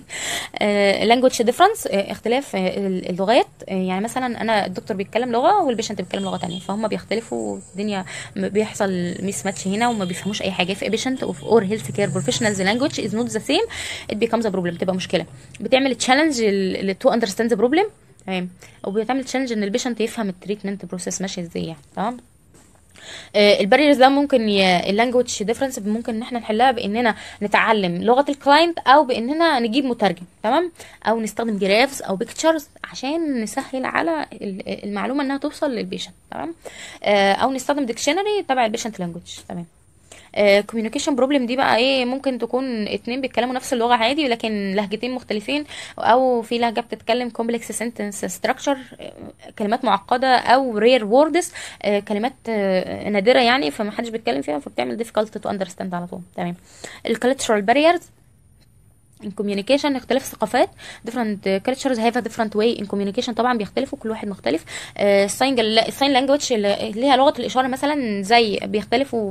لانجوج ديفرنس، اختلاف اللغات. يعني مثلا انا الدكتور بيتكلم لغه والبيشنت بيتكلم لغه تانية، فهم بيختلفوا. الدنيا بيحصل ميس ماتش هنا وما بيفهموش اي حاجه. في بيشنت اوف اور هيلث كير بروفيشنالز لانجوج از نوت ذا سيم، ات بيكمز ا بروبلم، تبقى مشكله. بتعمل تشالنج تو اندرستاند ذا بروبلم. تمام. وبتعمل تشالنج ان البيشنت يفهم التريتمنت بروسيس ماشي ازاي يعني. تمام. الباريرز ده ممكن اللانجوج ديفرنس ممكن ان احنا نحلها باننا نتعلم لغه الكلاينت او باننا نجيب مترجم. تمام. او نستخدم جرافز او بيكتشرز عشان نسهل على المعلومه انها توصل للبيشنت. تمام. او نستخدم ديكشنري تبع البيشنت لانجوج. تمام. كوميونيكيشن بروبلم دي بقى ايه، ممكن تكون اتنين بيتكلموا نفس اللغه عادي لكن لهجتين مختلفين، او في لهجه بتتكلم كومبلكس سنتنس ستراكشر، كلمات معقده، او رير ووردز، كلمات نادره يعني، فما حدش بيتكلم فيها فبتعمل difficult to understand على طول. تمام. الكالتشرال باريرز in communication، اختلاف الثقافات. different cultures have a different way in communication، طبعا بيختلفوا، كل واحد مختلف. الساين لانجوج اللي هي لغه الاشاره مثلا، زي بيختلفوا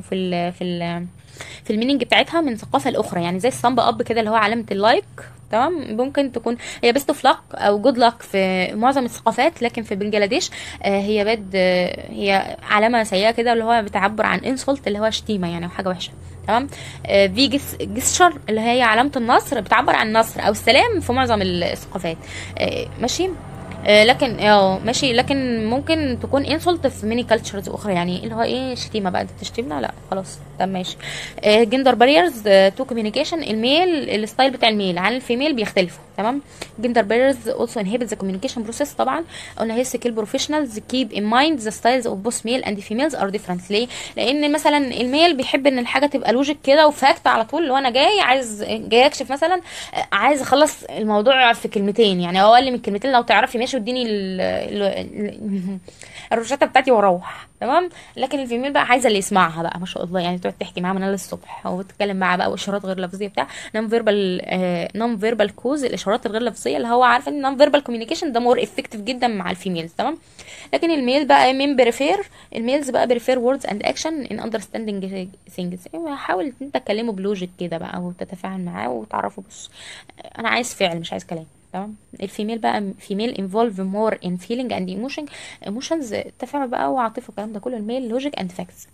في الميننج بتاعتها من ثقافه لاخرى، يعني زي الصمب اب كده اللي هو علامه اللايك. تمام. ممكن تكون هي بيست اوف لاك او جود لاك في معظم الثقافات، لكن في بنجلاديش هي هي علامه سيئه كده، اللي هو بتعبر عن انسولت اللي هو شتيمه يعني، وحاجه وحشه. تمام. في جستشر اللي هي علامه النصر، بتعبر عن النصر او السلام في معظم الثقافات. ماشي. لكن ماشي، لكن ممكن تكون انسولت في ميني كالتشرز اخرى، يعني اللي هو ايه، شتيمه بقى، تشتمنا لا خلاص. طب ماشي. جندر باريرز تو كوميونيكيشن، الميل الستايل بتاع الميل عن الفيميل بيختلفوا. تمام. جندر باريرز اولسو انهبت ذا كوميونيكيشن بروسيس، طبعا قلنا هي سكيل بروفيشنالز كيب ان مايند ذا ستايلز اوف بوث ميل اند فيميلز ار ديفرنت. ليه؟ لان مثلا الميل بيحب ان الحاجه تبقى لوجيك كده وفاكت على طول، لو انا جاي اكشف مثلا، عايز اخلص الموضوع في كلمتين يعني، او اقل من كلمتين لو تعرفي ماشي، واديني الروشته بتاعتي واروح. تمام. لكن الفيميل بقى عايزه اللي يسمعها بقى ما شاء الله، يعني تقعد تحكي معاها من للصبح وتتكلم معاها بقى، واشارات غير لفظيه بتاع نون فيربال كوز، الاشارات الغير لفظيه، اللي هو عارفه ان نون فيربال كوميونيكيشن ده مور افكتيف جدا مع الفيميلز. تمام. لكن الميل بقى مين بريفير، الميلز بقى بريفير ووردز اند اكشن ان اندرستاندينج ثينجز، حاول انت تكلمه بلوجيك كده بقى وتتفاعل معاه وتعرفه، بص انا عايز فعل مش عايز كلام. تمام. الفيميل بقى فيميل انفولف مور ان فيلينج اند ايموشنز، تفاعل بقى وعاطفه والكلام ده كله. الميل لوجيك اند فاكتس.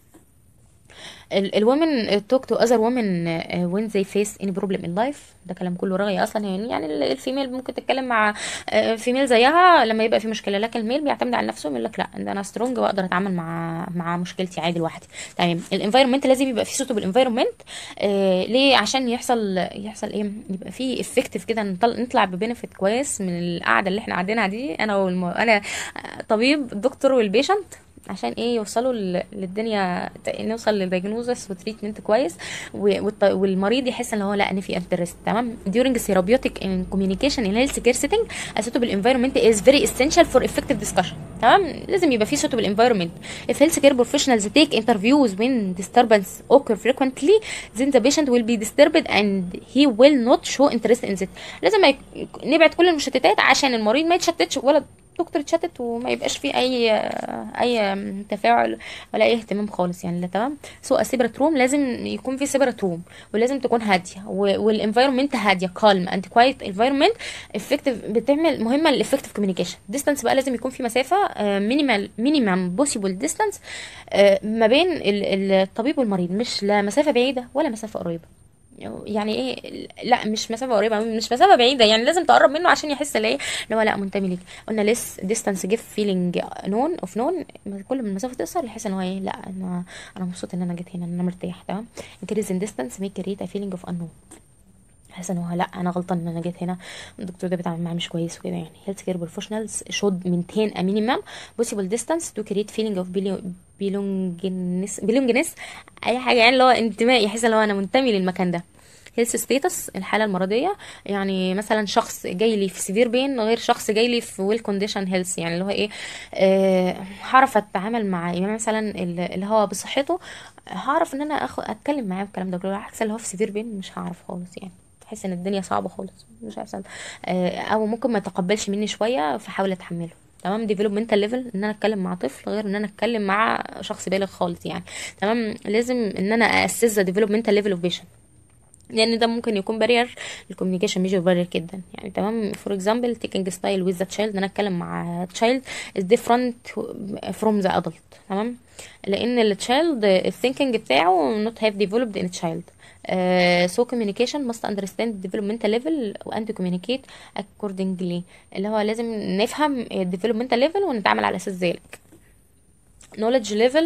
الومن توك تو اذر وومن وين زي فيس اني بروبلم ان لايف، ده كلام كله رغي اصلا يعني الفيميل ممكن تتكلم مع فيميل زيها لما يبقى في مشكله، لكن الميل بيعتمد على نفسه، يقول لك لا ده انا سترونج واقدر اتعامل مع مشكلتي عادي لوحدي. تمام. الانفايرمنت لازم يبقى في سوتبل انفايرمنت. ليه؟ عشان يحصل ايه، يبقى في افكتيف كده، نطلع ببنفيت كويس من القعده اللي احنا قاعدينها دي، انا طبيب الدكتور والبيشنت، عشان ايه يوصلوا للدنيا، نوصل للدياجنوزس وتريتمنت كويس، والمريض يحس ان هو لا ان في انترست. تمام. during therapeutic in communication in health care setting a suitable environment is very essential for effective discussion. تمام. لازم يبقى في suitable environment. if health care professionals take interviews when disturbance occur frequently then the patient will be disturbed and he will not show interest in it. لازم نبعد كل المشتتات عشان المريض ما يتشتتش ولا دكتور اتشتت وما يبقاش فيه اي تفاعل ولا اي اهتمام خالص يعني. لا. تمام. سو سيبرات روم، لازم يكون في سيبرات روم ولازم تكون هاديه، والانفايرمنت هاديه، كالم اند كوايت انفايرمنت افكتيف، بتعمل مهمه للافكتيف كوميونيكيشن. ديستانس بقى لازم يكون في مسافه مينيمم بوسيبل ديستانس ما بين الطبيب والمريض، مش لا مسافه بعيده ولا مسافه قريبه، يعني ايه، لا مش مسافه قريبه، مش مسافه بعيده، يعني لازم تقرب منه عشان يحس ان ايه، ان هو لا منتمي ليك. قلنا less distance give feeling known of known، كل ما المسافه تقصر يحس ان هو ايه، لا انا مبسوط ان انا جيت هنا، ان انا مرتاح. تمام. increase in distance make create a feeling of unknown، حاسه ان هو لا انا غلطان ان انا جيت هنا، الدكتور ده بيتعامل معايا مش كويس وكده يعني. health care professionals should maintain a minimum possible distance to create feeling of belongingness اي حاجه يعني، اللي هو انتماء، يحس ان هو انا منتمي للمكان ده. هيلث ستيتس الحاله المرضيه، يعني مثلا شخص جاي لي في سيفير بين غير شخص جاي لي في ويل كونديشن هيلث، يعني اللي هو ايه، هعرف اتعامل مع يعني مثلا اللي هو بصحته، هعرف ان انا اتكلم معاه والكلام ده كله، عكس اللي هو في سيفير بين مش هعرف خالص يعني، تحس ان الدنيا صعبه خالص مش هيحصل، او ممكن ما يتقبلش مني شويه فحاول اتحمله. تمام. ديفلوبمنتال ليفل ان انا اتكلم مع طفل غير ان انا اتكلم مع شخص بالغ خالص يعني. تمام. لازم ان انا اسس ذا ديفلوبمنتال ليفل اوف بيشنت، لان ده ممكن يكون بارير الكوميونيكيشن، ميجر بارير جدا يعني. تمام. فور اكزامبل تيكينج ستايل ويز ذا تشايلد، انا اتكلم مع تشايلد از ديفرنت فروم ذا ادلت. تمام. لان التشايلد الثينكينج بتاعه not have developed in a child. So communication must understand developmental level and communicate accordingly، اللي هو لازم نفهم developmental level ونتعامل على اساس ذلك. knowledge level،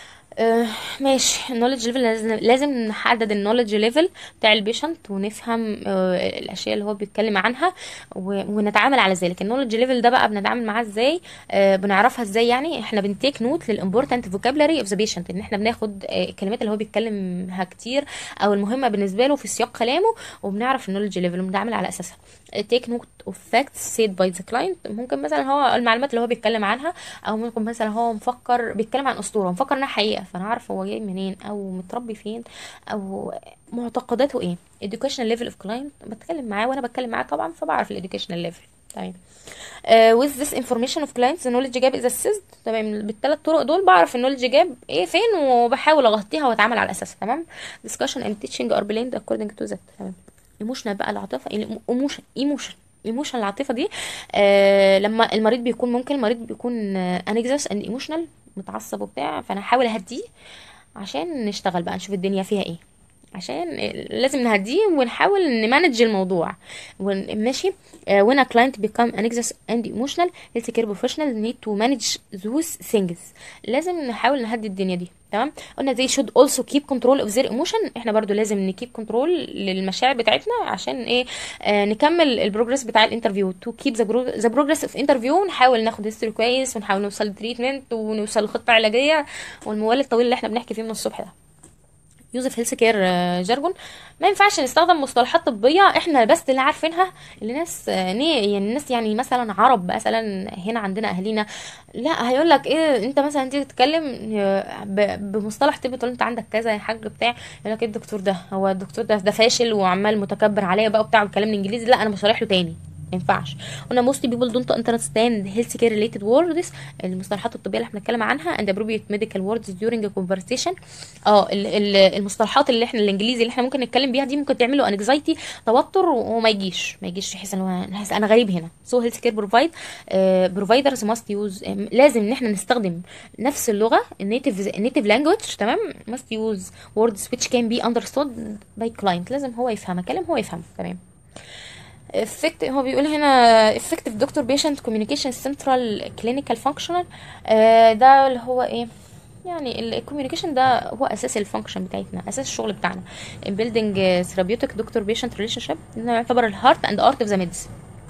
ماشي. النولج ليفل لازم نحدد النولج ليفل بتاع البيشنت ونفهم الاشياء اللي هو بيتكلم عنها ونتعامل على ذلك. النولج ليفل ده بقى بنتعامل معاه ازاي، بنعرفها ازاي يعني، احنا بنتيك نوت للامبورتنت فوكابلري اوف ذا بيشنت، ان احنا بناخد الكلمات اللي هو بيتكلمها كتير او المهمه بالنسبه له في سياق كلامه، وبنعرف النولج ليفل وبنتعامل على اساسها. تيك نوت اوف فاكتس said باي ذا كلاينت، ممكن مثلا هو المعلومات اللي هو بيتكلم عنها، او ممكن مثلا هو مفكر بيتكلم عن اسطوره مفكر انها حقيقه، فانا عارف هو جاي منين او متربي فين او معتقداته ايه. educational level of client، بتكلم معاه وانا بتكلم معاه طبعا فبعرف الeducational level. تمام. with this information of clients the knowledge gap is assessed. تمام. بالثلاث طرق دول بعرف النولج جاب ايه فين وبحاول اغطيها واتعامل على اساسها. تمام. discussion and teaching are planned according to that. تمام. ايموشنال بقى، العاطفه، ايموشن العاطفه دي، لما المريض بيكون، ممكن المريض بيكون انكزس اند ايموشنال، متعصب وبتاع، فانا هحاول اهديه عشان نشتغل بقى نشوف الدنيا فيها ايه، عشان لازم نهديه ونحاول نمانج الموضوع ماشي. when a client become anxious and emotional health care professionals need to manage those things، لازم نحاول نهدي الدنيا دي. تمام. قلنا they should also keep control of their emotion، احنا برضو لازم نكيب كنترول للمشاعر بتاعتنا عشان ايه، نكمل البروجرس بتاع الانترفيو. to keep the progress of interview، نحاول ناخد هيستوري كويس ونحاول نوصل لتريتمنت ونوصل لخطة علاجية والموال الطويل اللي احنا بنحكي فيه من الصبح ده. يوزف هيلث كير جارجون، ما ينفعش نستخدم مصطلحات طبيه احنا بس اللي عارفينها، اللي ناس يعني الناس يعني مثلا عرب مثلا هنا عندنا اهالينا، لا هيقول لك ايه، انت مثلا تيجي تتكلم بمصطلح طبي تقول انت عندك كذا يا حاج بتاع، يقول لك ايه الدكتور ده، هو الدكتور ده فاشل وعمال متكبر عليا بقى وبتاع وكلام انجليزي، لا انا بشرح له تاني ما ينفعش. قلنا mostly people don't understand health care related words، المصطلحات الطبيه اللي احنا بنتكلم عنها and appropriate medical words during a conversation. المصطلحات اللي احنا الانجليزي اللي احنا ممكن نتكلم بيها دي ممكن تعمله انكزايتي، توتر، وما يجيش يحس ان هو انا غريب هنا. so health care providers must use، لازم ان احنا نستخدم نفس اللغه النيتيف language. تمام. must use words which can be understood by client، لازم هو يفهمها، كلام هو يفهمه. تمام. هو بيقول هنا effective doctor patient communication central clinical functional، ده اللي هو ايه يعني الكوميونيكيشن ده هو اساس الفانكشن بتاعتنا، اساس الشغل بتاعنا. building therapeutic doctor patient relationship ده يعتبر الهارت اند ارت اوف ذا ميديسين.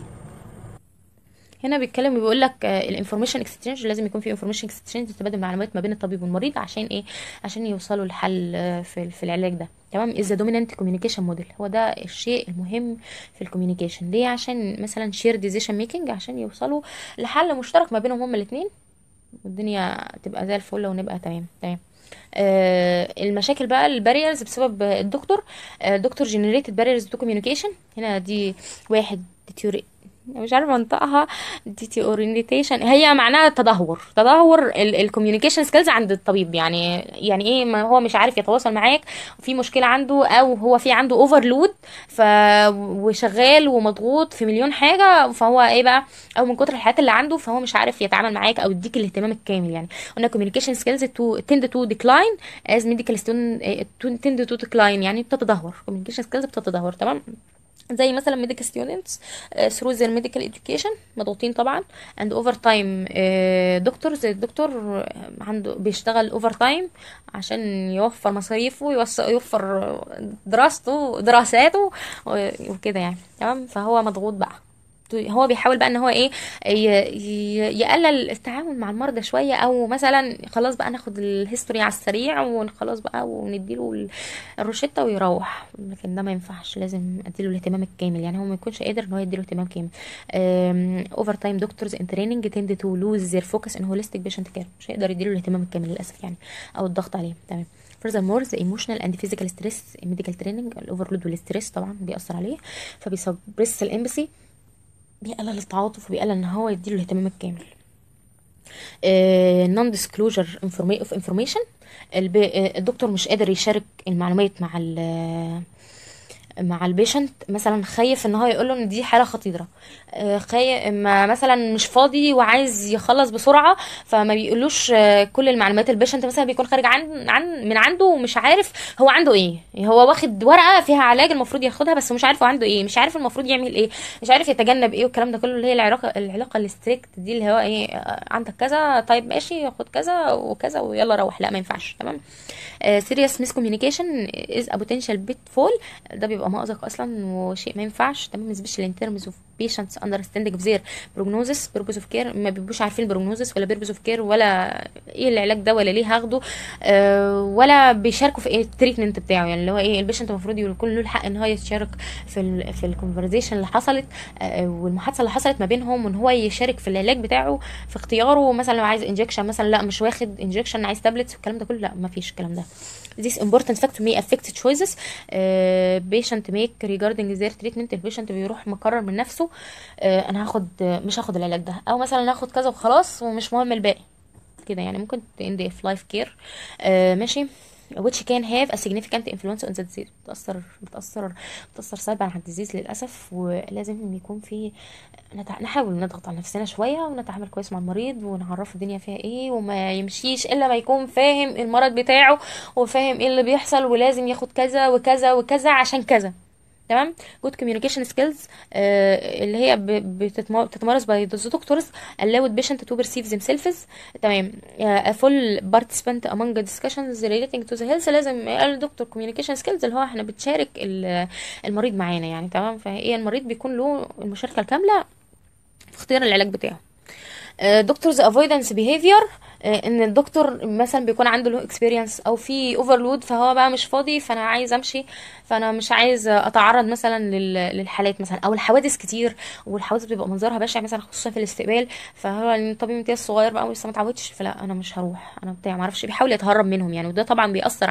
هنا بيتكلم وبيقول لك الانفورميشن اكستشينج، لازم يكون في انفورميشن اكستشينج، تبادل معلومات ما بين الطبيب والمريض عشان ايه، عشان يوصلوا لحل في العلاج ده. تمام. از دومينانت كوميونيكيشن موديل، هو ده الشيء المهم في الكوميونيكيشن. ليه؟ عشان مثلا شير ديسيشن ميكنج، عشان يوصلوا لحل مشترك ما بينهم هما الاثنين والدنيا تبقى زي الفل ونبقى تمام. المشاكل بقى الباريرز بسبب الدكتور، دكتور جنريتد باريرز تو كوميونيكيشن، هنا دي واحد مش عارفه انطقها. ديتيورينتيشن هي معناها تدهور الكوميونيكيشن سكيلز عند الطبيب. يعني ايه؟ ما هو مش عارف يتواصل معاك، في مشكله عنده، او هو في عنده اوفرلود وشغال ومضغوط في مليون حاجه، فهو ايه بقى، او من كتر الحاجات اللي عنده فهو مش عارف يتعامل معاك او يديك الاهتمام الكامل. يعني قلنا communication skills tend to decline as medical student tend to decline، يعني بتتدهور. communication skills بتتدهور، تمام. زي مثلا medical students through their medical education مضغوطين طبعا، and over time doctors، الدكتور عنده بيشتغل over time عشان يوفر مصاريفه، يوفر دراساته وكده يعني، تمام. فهو مضغوط بقى، هو بيحاول بقى ان هو ايه، يقلل التعامل مع المرضى شويه، او مثلا خلاص بقى ناخد الهيستوري على السريع وخلاص بقى ونديله الروشته ويروح. لكن ده ما ينفعش، لازم اديله الاهتمام الكامل. يعني هو ما يكونش قادر ان هو يديله اهتمام كامل. اوفر تايم دكتورز ان تريننج تند تو لوز زير فوكس ان هوليستيك بيشنت كير، مش هيقدر يديله الاهتمام الكامل للاسف يعني، او الضغط عليه، تمام. furthermore the emotional and physical stress in medical training، الاوفرلود والستريس طبعا بيأثر عليه، فبيسبرس الامباثي، بيقلل التعاطف وبيقلل ان هو يديله الاهتمام الكامل. نون ديسكلوجر اوف انفورميشن، الدكتور مش قادر يشارك المعلومات مع البيشنت، مثلا خايف ان هو يقول له ان دي حاله خطيره، خايف مثلا مش فاضي وعايز يخلص بسرعه، فما بيقولوش كل المعلومات. البيشنت مثلا بيكون خارج من عنده ومش عارف هو عنده ايه، هو واخد ورقه فيها علاج المفروض ياخدها، بس مش عارف هو عنده ايه، مش عارف المفروض يعمل ايه، مش عارف يتجنب ايه، والكلام ده كله اللي هي العلاقه الستريكت دي، اللي هو ايه، عندك كذا طيب ماشي خد كذا وكذا ويلا روح، لا ما ينفعش، تمام. serious miscommunication is a potential pitfall، ده بيبقى مأزق اصلا وشيء ما ينفعش، تمام. especially in terms of patients understanding of their purpose of care، ما بيبقوش عارفين البروجنوزس ولا purpose of care ولا ايه العلاج ده ولا ليه هاخده، ولا بيشاركوا في ايه التريتمنت بتاعه. يعني اللي هو ايه، البيشنت المفروض يكون له الحق ان هو يشارك في الكونفرزيشن اللي حصلت، والمحادثه اللي حصلت ما بينهم، وان هو يشارك في العلاج بتاعه، في اختياره. مثلا لو عايز انجكشن مثلا، لا مش واخد انجكشن، عايز تابلتس والكلام ده كله، لا ما فيش الكلام ده. This important factor may affect choices patient make regarding their treatment. البيشنت بيروح مقرر من نفسه انا مش هاخد العلاج ده، او مثلا هاخد كذا وخلاص ومش مهم الباقي كده. يعني ممكن end of life care، ماشي، which can have a significant influence on the disease، بتأثر سلبا على الديزيز للأسف. ولازم يكون في نحاول نضغط على نفسنا شوية ونتعامل كويس مع المريض ونعرفه الدنيا فيها ايه، وما يمشيش الا ما يكون فاهم المرض بتاعه وفاهم ايه اللي بيحصل، ولازم ياخد كذا وكذا وكذا عشان كذا، تمام. good communication skills اللي هي بتتمارس by the doctors allow the patient to perceive themselves، تمام. a full participant among discussions relating to the health، لازم الدكتور communication skills اللي هو احنا بتشارك المريض معانا يعني، تمام. فهي المريض بيكون له المشاركة الكاملة في اختيار العلاج بتاعه. دكتورز افويدنس بيهيفير، ان الدكتور مثلا بيكون عنده له اكسبيرينس او في اوفرلود، فهو بقى مش فاضي، فانا عايز امشي، فانا مش عايز اتعرض مثلا للحالات مثلا، او الحوادث كتير، والحوادث بيبقى منظرها بشع مثلا خصوصا في الاستقبال، فهو الطبيب امتياز صغير بقى ولسه ما اتعودش، فلا انا مش هروح، انا بتاع ما اعرفش، بيحاول يتهرب منهم يعني. وده طبعا بيأثر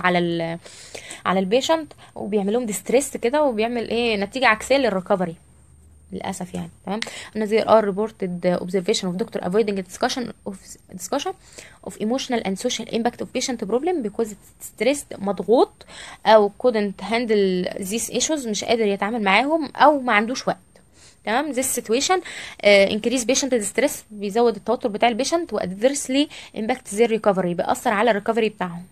على البيشنت، وبيعمل لهم ديستريس كده، وبيعمل ايه، نتيجه عكسيه للريكفري للاسف يعني، تمام. ان there are reported observation of doctor avoiding a discussion of emotional and social impact of patient problem because it's stressed، مضغوط، او couldn't handle these issues، مش قادر يتعامل معاهم، او ما عندوش وقت، تمام. this situation increase patient stress، بيزود التوتر بتاع البيشنت، و adversely impact their recovery، بيأثر على الريكفري بتاعهم.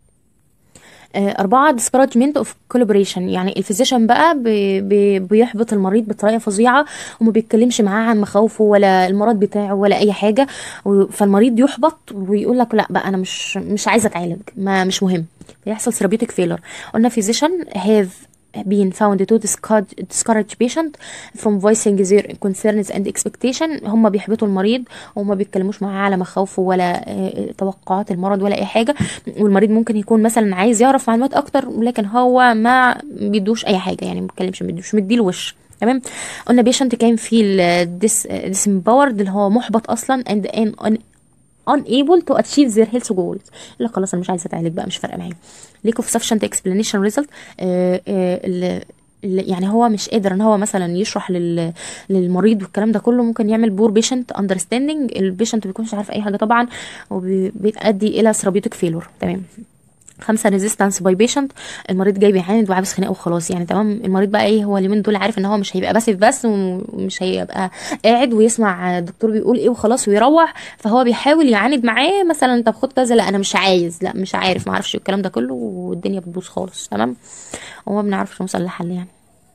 4 discouragement of collaboration، يعني الفيزيشن بقى بيحبط المريض بطريقه فظيعه، وما بيتكلمش معاه عن مخاوفه ولا المرض بتاعه ولا اي حاجه، فالمريض يحبط ويقول لك لا بقى انا مش عايز اتعالج، مش مهم، بيحصل therapeutic failure. قلنا physician have been found to discourage patient from voicing their concerns and expectation، هم بيحبطوا المريض وما بيتكلموش معاه على مخاوفه ولا توقعات المرض ولا اي حاجه، والمريض ممكن يكون مثلا عايز يعرف معلومات اكتر، لكن هو ما بيدوش اي حاجه، يعني ما بيتكلمش، مش مديله وش، تمام. قلنا بيشنت كان في disempowered، اللي هو محبط اصلا، and unable to achieve their health goals، لا خلاص انا مش عايزه اتعالج بقى، مش فارقه معايا. lack of sufficient explanation result، يعني هو مش قادر ان هو مثلا يشرح للمريض والكلام ده كله، ممكن يعمل بور بيشنت اندرستاندينج، البيشنت بيكونش عارف اي حاجه طبعا، وبيؤدي الى ثيرابيوتيك فيلور. تمام. 5 ريزيستانس باي بيشنت، المريض جاي بيعاند وعاوز خناقه وخلاص يعني. تمام. المريض بقى ايه، هو اليومين دول عارف ان هو مش هيبقى بس ومش هيبقى قاعد ويسمع الدكتور بيقول ايه وخلاص ويروح، فهو بيحاول يعاند معاه مثلا، طب خد كذا، لا انا مش عايز، لا مش عارف، ما اعرفش الكلام ده كله، والدنيا بتبوظ خالص. تمام. وما بنعرفش نوصل لحل يعني.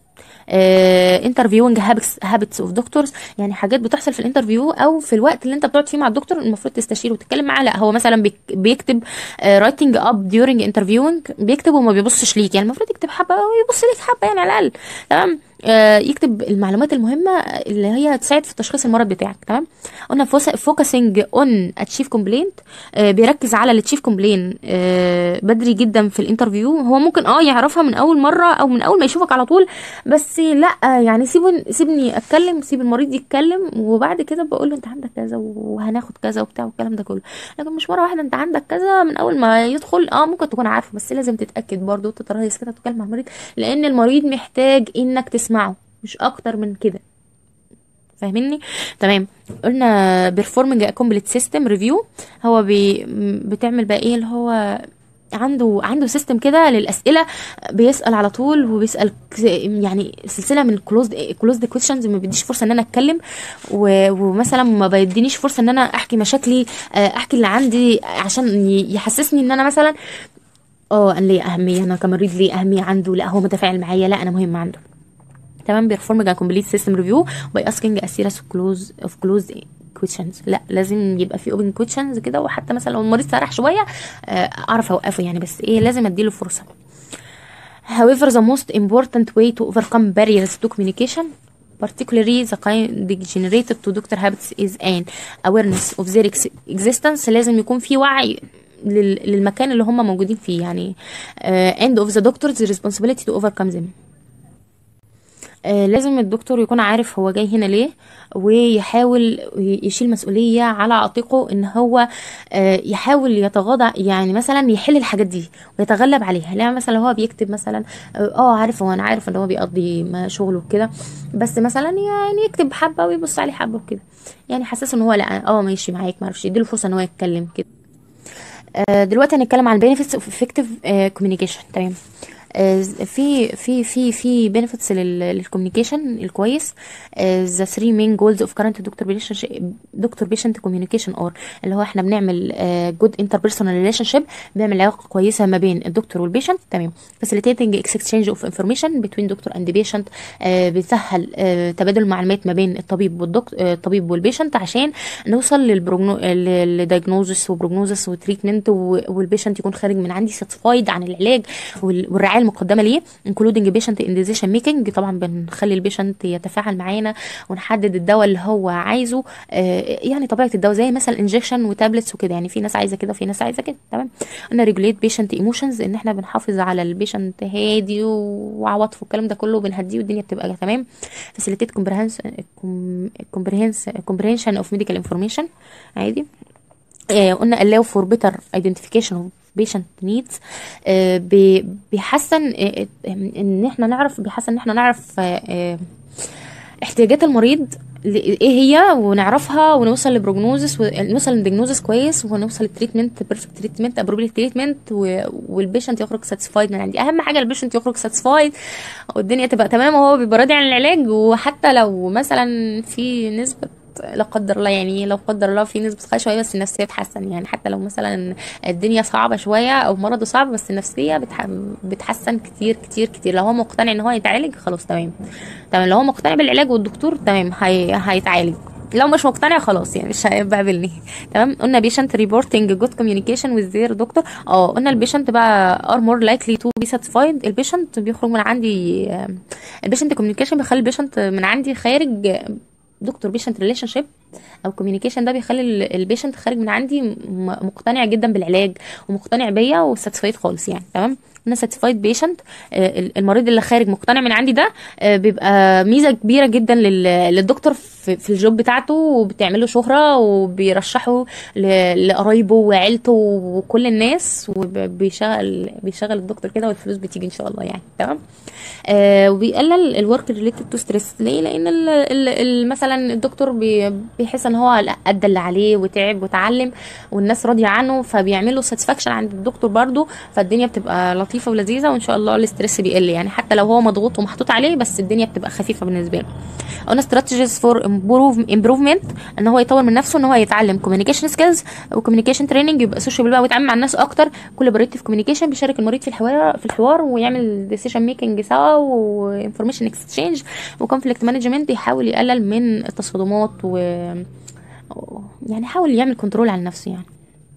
انترفيوينج هابتس اوف دكتورز، يعني حاجات بتحصل في الانترفيو او في الوقت اللي انت بتقعد فيه مع الدكتور المفروض تستشيره وتتكلم معاه. لا هو مثلا بيكتب رايتنج اب ديورنج انترفيوينج، بيكتب وما بيبصش ليك، يعني المفروض يكتب حبه ويبص ليك حبه يعني على الاقل. تمام. يكتب المعلومات المهمه اللي هي هتساعد في تشخيص المرض بتاعك. تمام. قلنا فوكسنج اون اتشيف كومبلينت، بيركز على التشيف كومبلين بدري جدا في الانترفيو. هو ممكن يعرفها من اول مره او من اول ما يشوفك على طول، بس لا يعني سيبني اتكلم، سيب المريض يتكلم، وبعد كده بقول له انت عندك كذا وهناخد كذا وبتاع والكلام ده كله. لكن مش مره واحده انت عندك كذا من اول ما يدخل. ممكن تكون عارفه، بس لازم تتاكد برضو وتتريث كده تتكلم مع المريض، لان المريض محتاج انك تسمعه مش اكتر من كده. فاهميني؟ تمام. قلنا performing a complete system review، هو بتعمل بقى ايه، اللي هو عنده سيستم كده للاسئله، بيسال على طول وبيسال يعني سلسله من كلوزد كويشنز، ما بيديش فرصه ان انا اتكلم، ومثلا ما بيدينيش فرصه ان انا احكي مشاكلي، احكي اللي عندي، عشان يحسسني ان انا مثلا انا ليه اهميه، انا كمريض ليه اهميه عنده، لا هو متفاعل معايا، لا انا مهم عنده. تمام. بيرفورم كومبليت سيستم ريفيو باي اسكينج اسيرس اوف كلوز كويشنز، لا لازم يبقى في اوبن كويشنز كده، وحتى مثلا لو المريض سرح شويه اعرف اوقفه يعني، بس ايه لازم اديله فرصه. however the most important way to overcome barriers to communication particularly the kind generated to doctor habits is an awareness of their existence، لازم يكون في وعي للمكان اللي هم موجودين فيه يعني، and of the doctor's responsibility to overcome them. لازم الدكتور يكون عارف هو جاي هنا ليه، ويحاول يشيل مسؤولية على عاتقه ان هو يحاول يتغاضى، يعني مثلا يحل الحاجات دي ويتغلب عليها. لا مثلا هو بيكتب مثلا عارف، هو انا عارف ان هو بيقضي شغله كده، بس مثلا يعني يكتب حبة ويبص عليه حبة وكده، يعني حاسس ان هو لا ماشي معاك، معرفش يديله فرصة ان هو يتكلم كده. دلوقتي هنتكلم عن benefits of effective communication. تمام. في بنفيتس للكوميونيكيشن الكويس. ذا 3 مين جولز اوف كارنت دكتور بيشنت كوميونيكيشن اور، اللي هو احنا بنعمل جود انتربيرسونال ريليشن شيب، بنعمل علاقه كويسه ما بين الدكتور والبيشنت. تمام. فاسيليتيتنج اكسشينج اوف انفورميشن بتوين دكتور اند بيشنت، بيسهل تبادل المعلومات ما بين الطبيب والبيشنت، عشان نوصل للدايجنوزس وبروجنوزس وتريتمنت، والبيشنت يكون خارج من عندي ساتسفايد عن العلاج والرعايه المقدمه ليه، انكلودنج بيشنت ان ديسيشن ميكنج، طبعا بنخلي البيشنت يتفاعل معانا ونحدد الدواء اللي هو عايزه، يعني طبيعه الدواء زي مثلا انجكشن وتابلتس وكده، يعني في ناس عايزه كده وفي ناس عايزه كده. تمام. قلنا ريجوليت بيشنت ايموشنز، ان احنا بنحافظ على البيشنت هادي وعواطفه والكلام ده كله، بنهديه والدنيا بتبقى تمام. فاسيليتيت كومبريهنشن اوف ميديكال انفورميشن، عادي. قلنا allow for better identification of patient needs، بيحسن ان احنا نعرف احتياجات المريض ايه هي، ونعرفها ونوصل لبروجنوزس ونوصل لديجنوزس كويس، ونوصل للتريتمنت بيرفكت تريتمنت ابروبريت تريتمنت، والبيشنت يخرج ساتسفايد من عندي. اهم حاجه البيشنت يخرج ساتسفايد والدنيا تبقى تمام وهو بيبقى راضي عن العلاج. وحتى لو مثلا في نسبه لا قدر الله، يعني لو قدر الله في نسبه خير شويه، بس النفسيه بتحسن، يعني حتى لو مثلا الدنيا صعبه شويه او مرضه صعب، بس النفسيه بتحسن كتير كتير كتير. لو هو مقتنع ان هو يتعالج خلاص تمام. تمام. لو هو مقتنع بالعلاج والدكتور تمام هيتعالج، لو مش مقتنع خلاص يعني مش هيبقى قابلني. تمام. قلنا بيشنت ريبورتنج جود كوميونيكيشن وذ ذير دكتور. قلنا البيشنت بقى ار مور لايكلي تو بي ساتسفايد، البيشنت بيخرج من عندي، البيشنت كوميونيكيشن بيخلي البيشنت من عندي خارج دكتور بيشنت ريليشن شيب او كوميونيكيشن ده بيخلي البيشنت خارج من عندي مقتنع جدا بالعلاج ومقتنع بيا وساتسفايد خالص يعني. تمام. انا ساتسفايد بيشنت، المريض اللي خارج مقتنع من عندي ده بيبقى ميزه كبيره جدا للدكتور في الجوب بتاعته، وبتعمله شهره وبيرشحه لقرايبه وعيلته وكل الناس، وبيشغل الدكتور كده والفلوس بتيجي ان شاء الله يعني. تمام. وبيقلل الورك ريليتد تو ستريس. ليه؟ لان مثلا الدكتور بيحس ان هو لا، ادى اللي عليه وتعب وتعلم والناس راضيه عنه، فبيعملوا ساتسفاكشن عند الدكتور برضو، فالدنيا بتبقى لطيفه ولذيذه، وان شاء الله الاستريس بيقل يعني، حتى لو هو مضغوط ومحطوط عليه بس الدنيا بتبقى خفيفه بالنسبه له. قلنا استراتيجيز فور امبروفمنت، ان هو يطور من نفسه، ان هو يتعلم كوميونيكيشن سكيلز وكوميونيكيشن تريننج، يبقى سوشيال بقى ويتعامل مع الناس اكتر، كولابوريتيف كوميونيكيشن، بيشارك المريض في الحوار ويعمل ديسيشن ميكنج سوا وانفورميشن اكسشينج، وكونفليكت مانجمنت، يحاول يقلل من التصادمات يعني يحاول يعمل كنترول على نفسه يعني.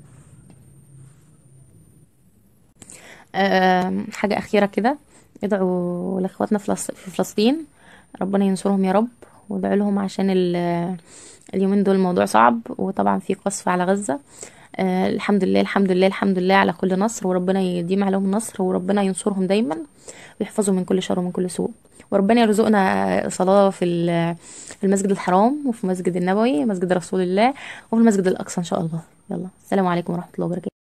حاجة أخيرة كده، ادعوا لإخواتنا في فلسطين، ربنا ينصرهم يا رب، وادعوا لهم عشان اليومين دول الموضوع صعب، وطبعا في قصف على غزة. الحمد لله الحمد لله الحمد لله على كل نصر، وربنا يديم عليهم النصر، وربنا ينصرهم دايما ويحفظهم من كل شر ومن كل سوء، وربنا يرزقنا صلاة في المسجد الحرام، وفي مسجد النبوي، مسجد رسول الله، وفي المسجد الأقصى إن شاء الله. يلا، السلام عليكم ورحمة الله وبركاته.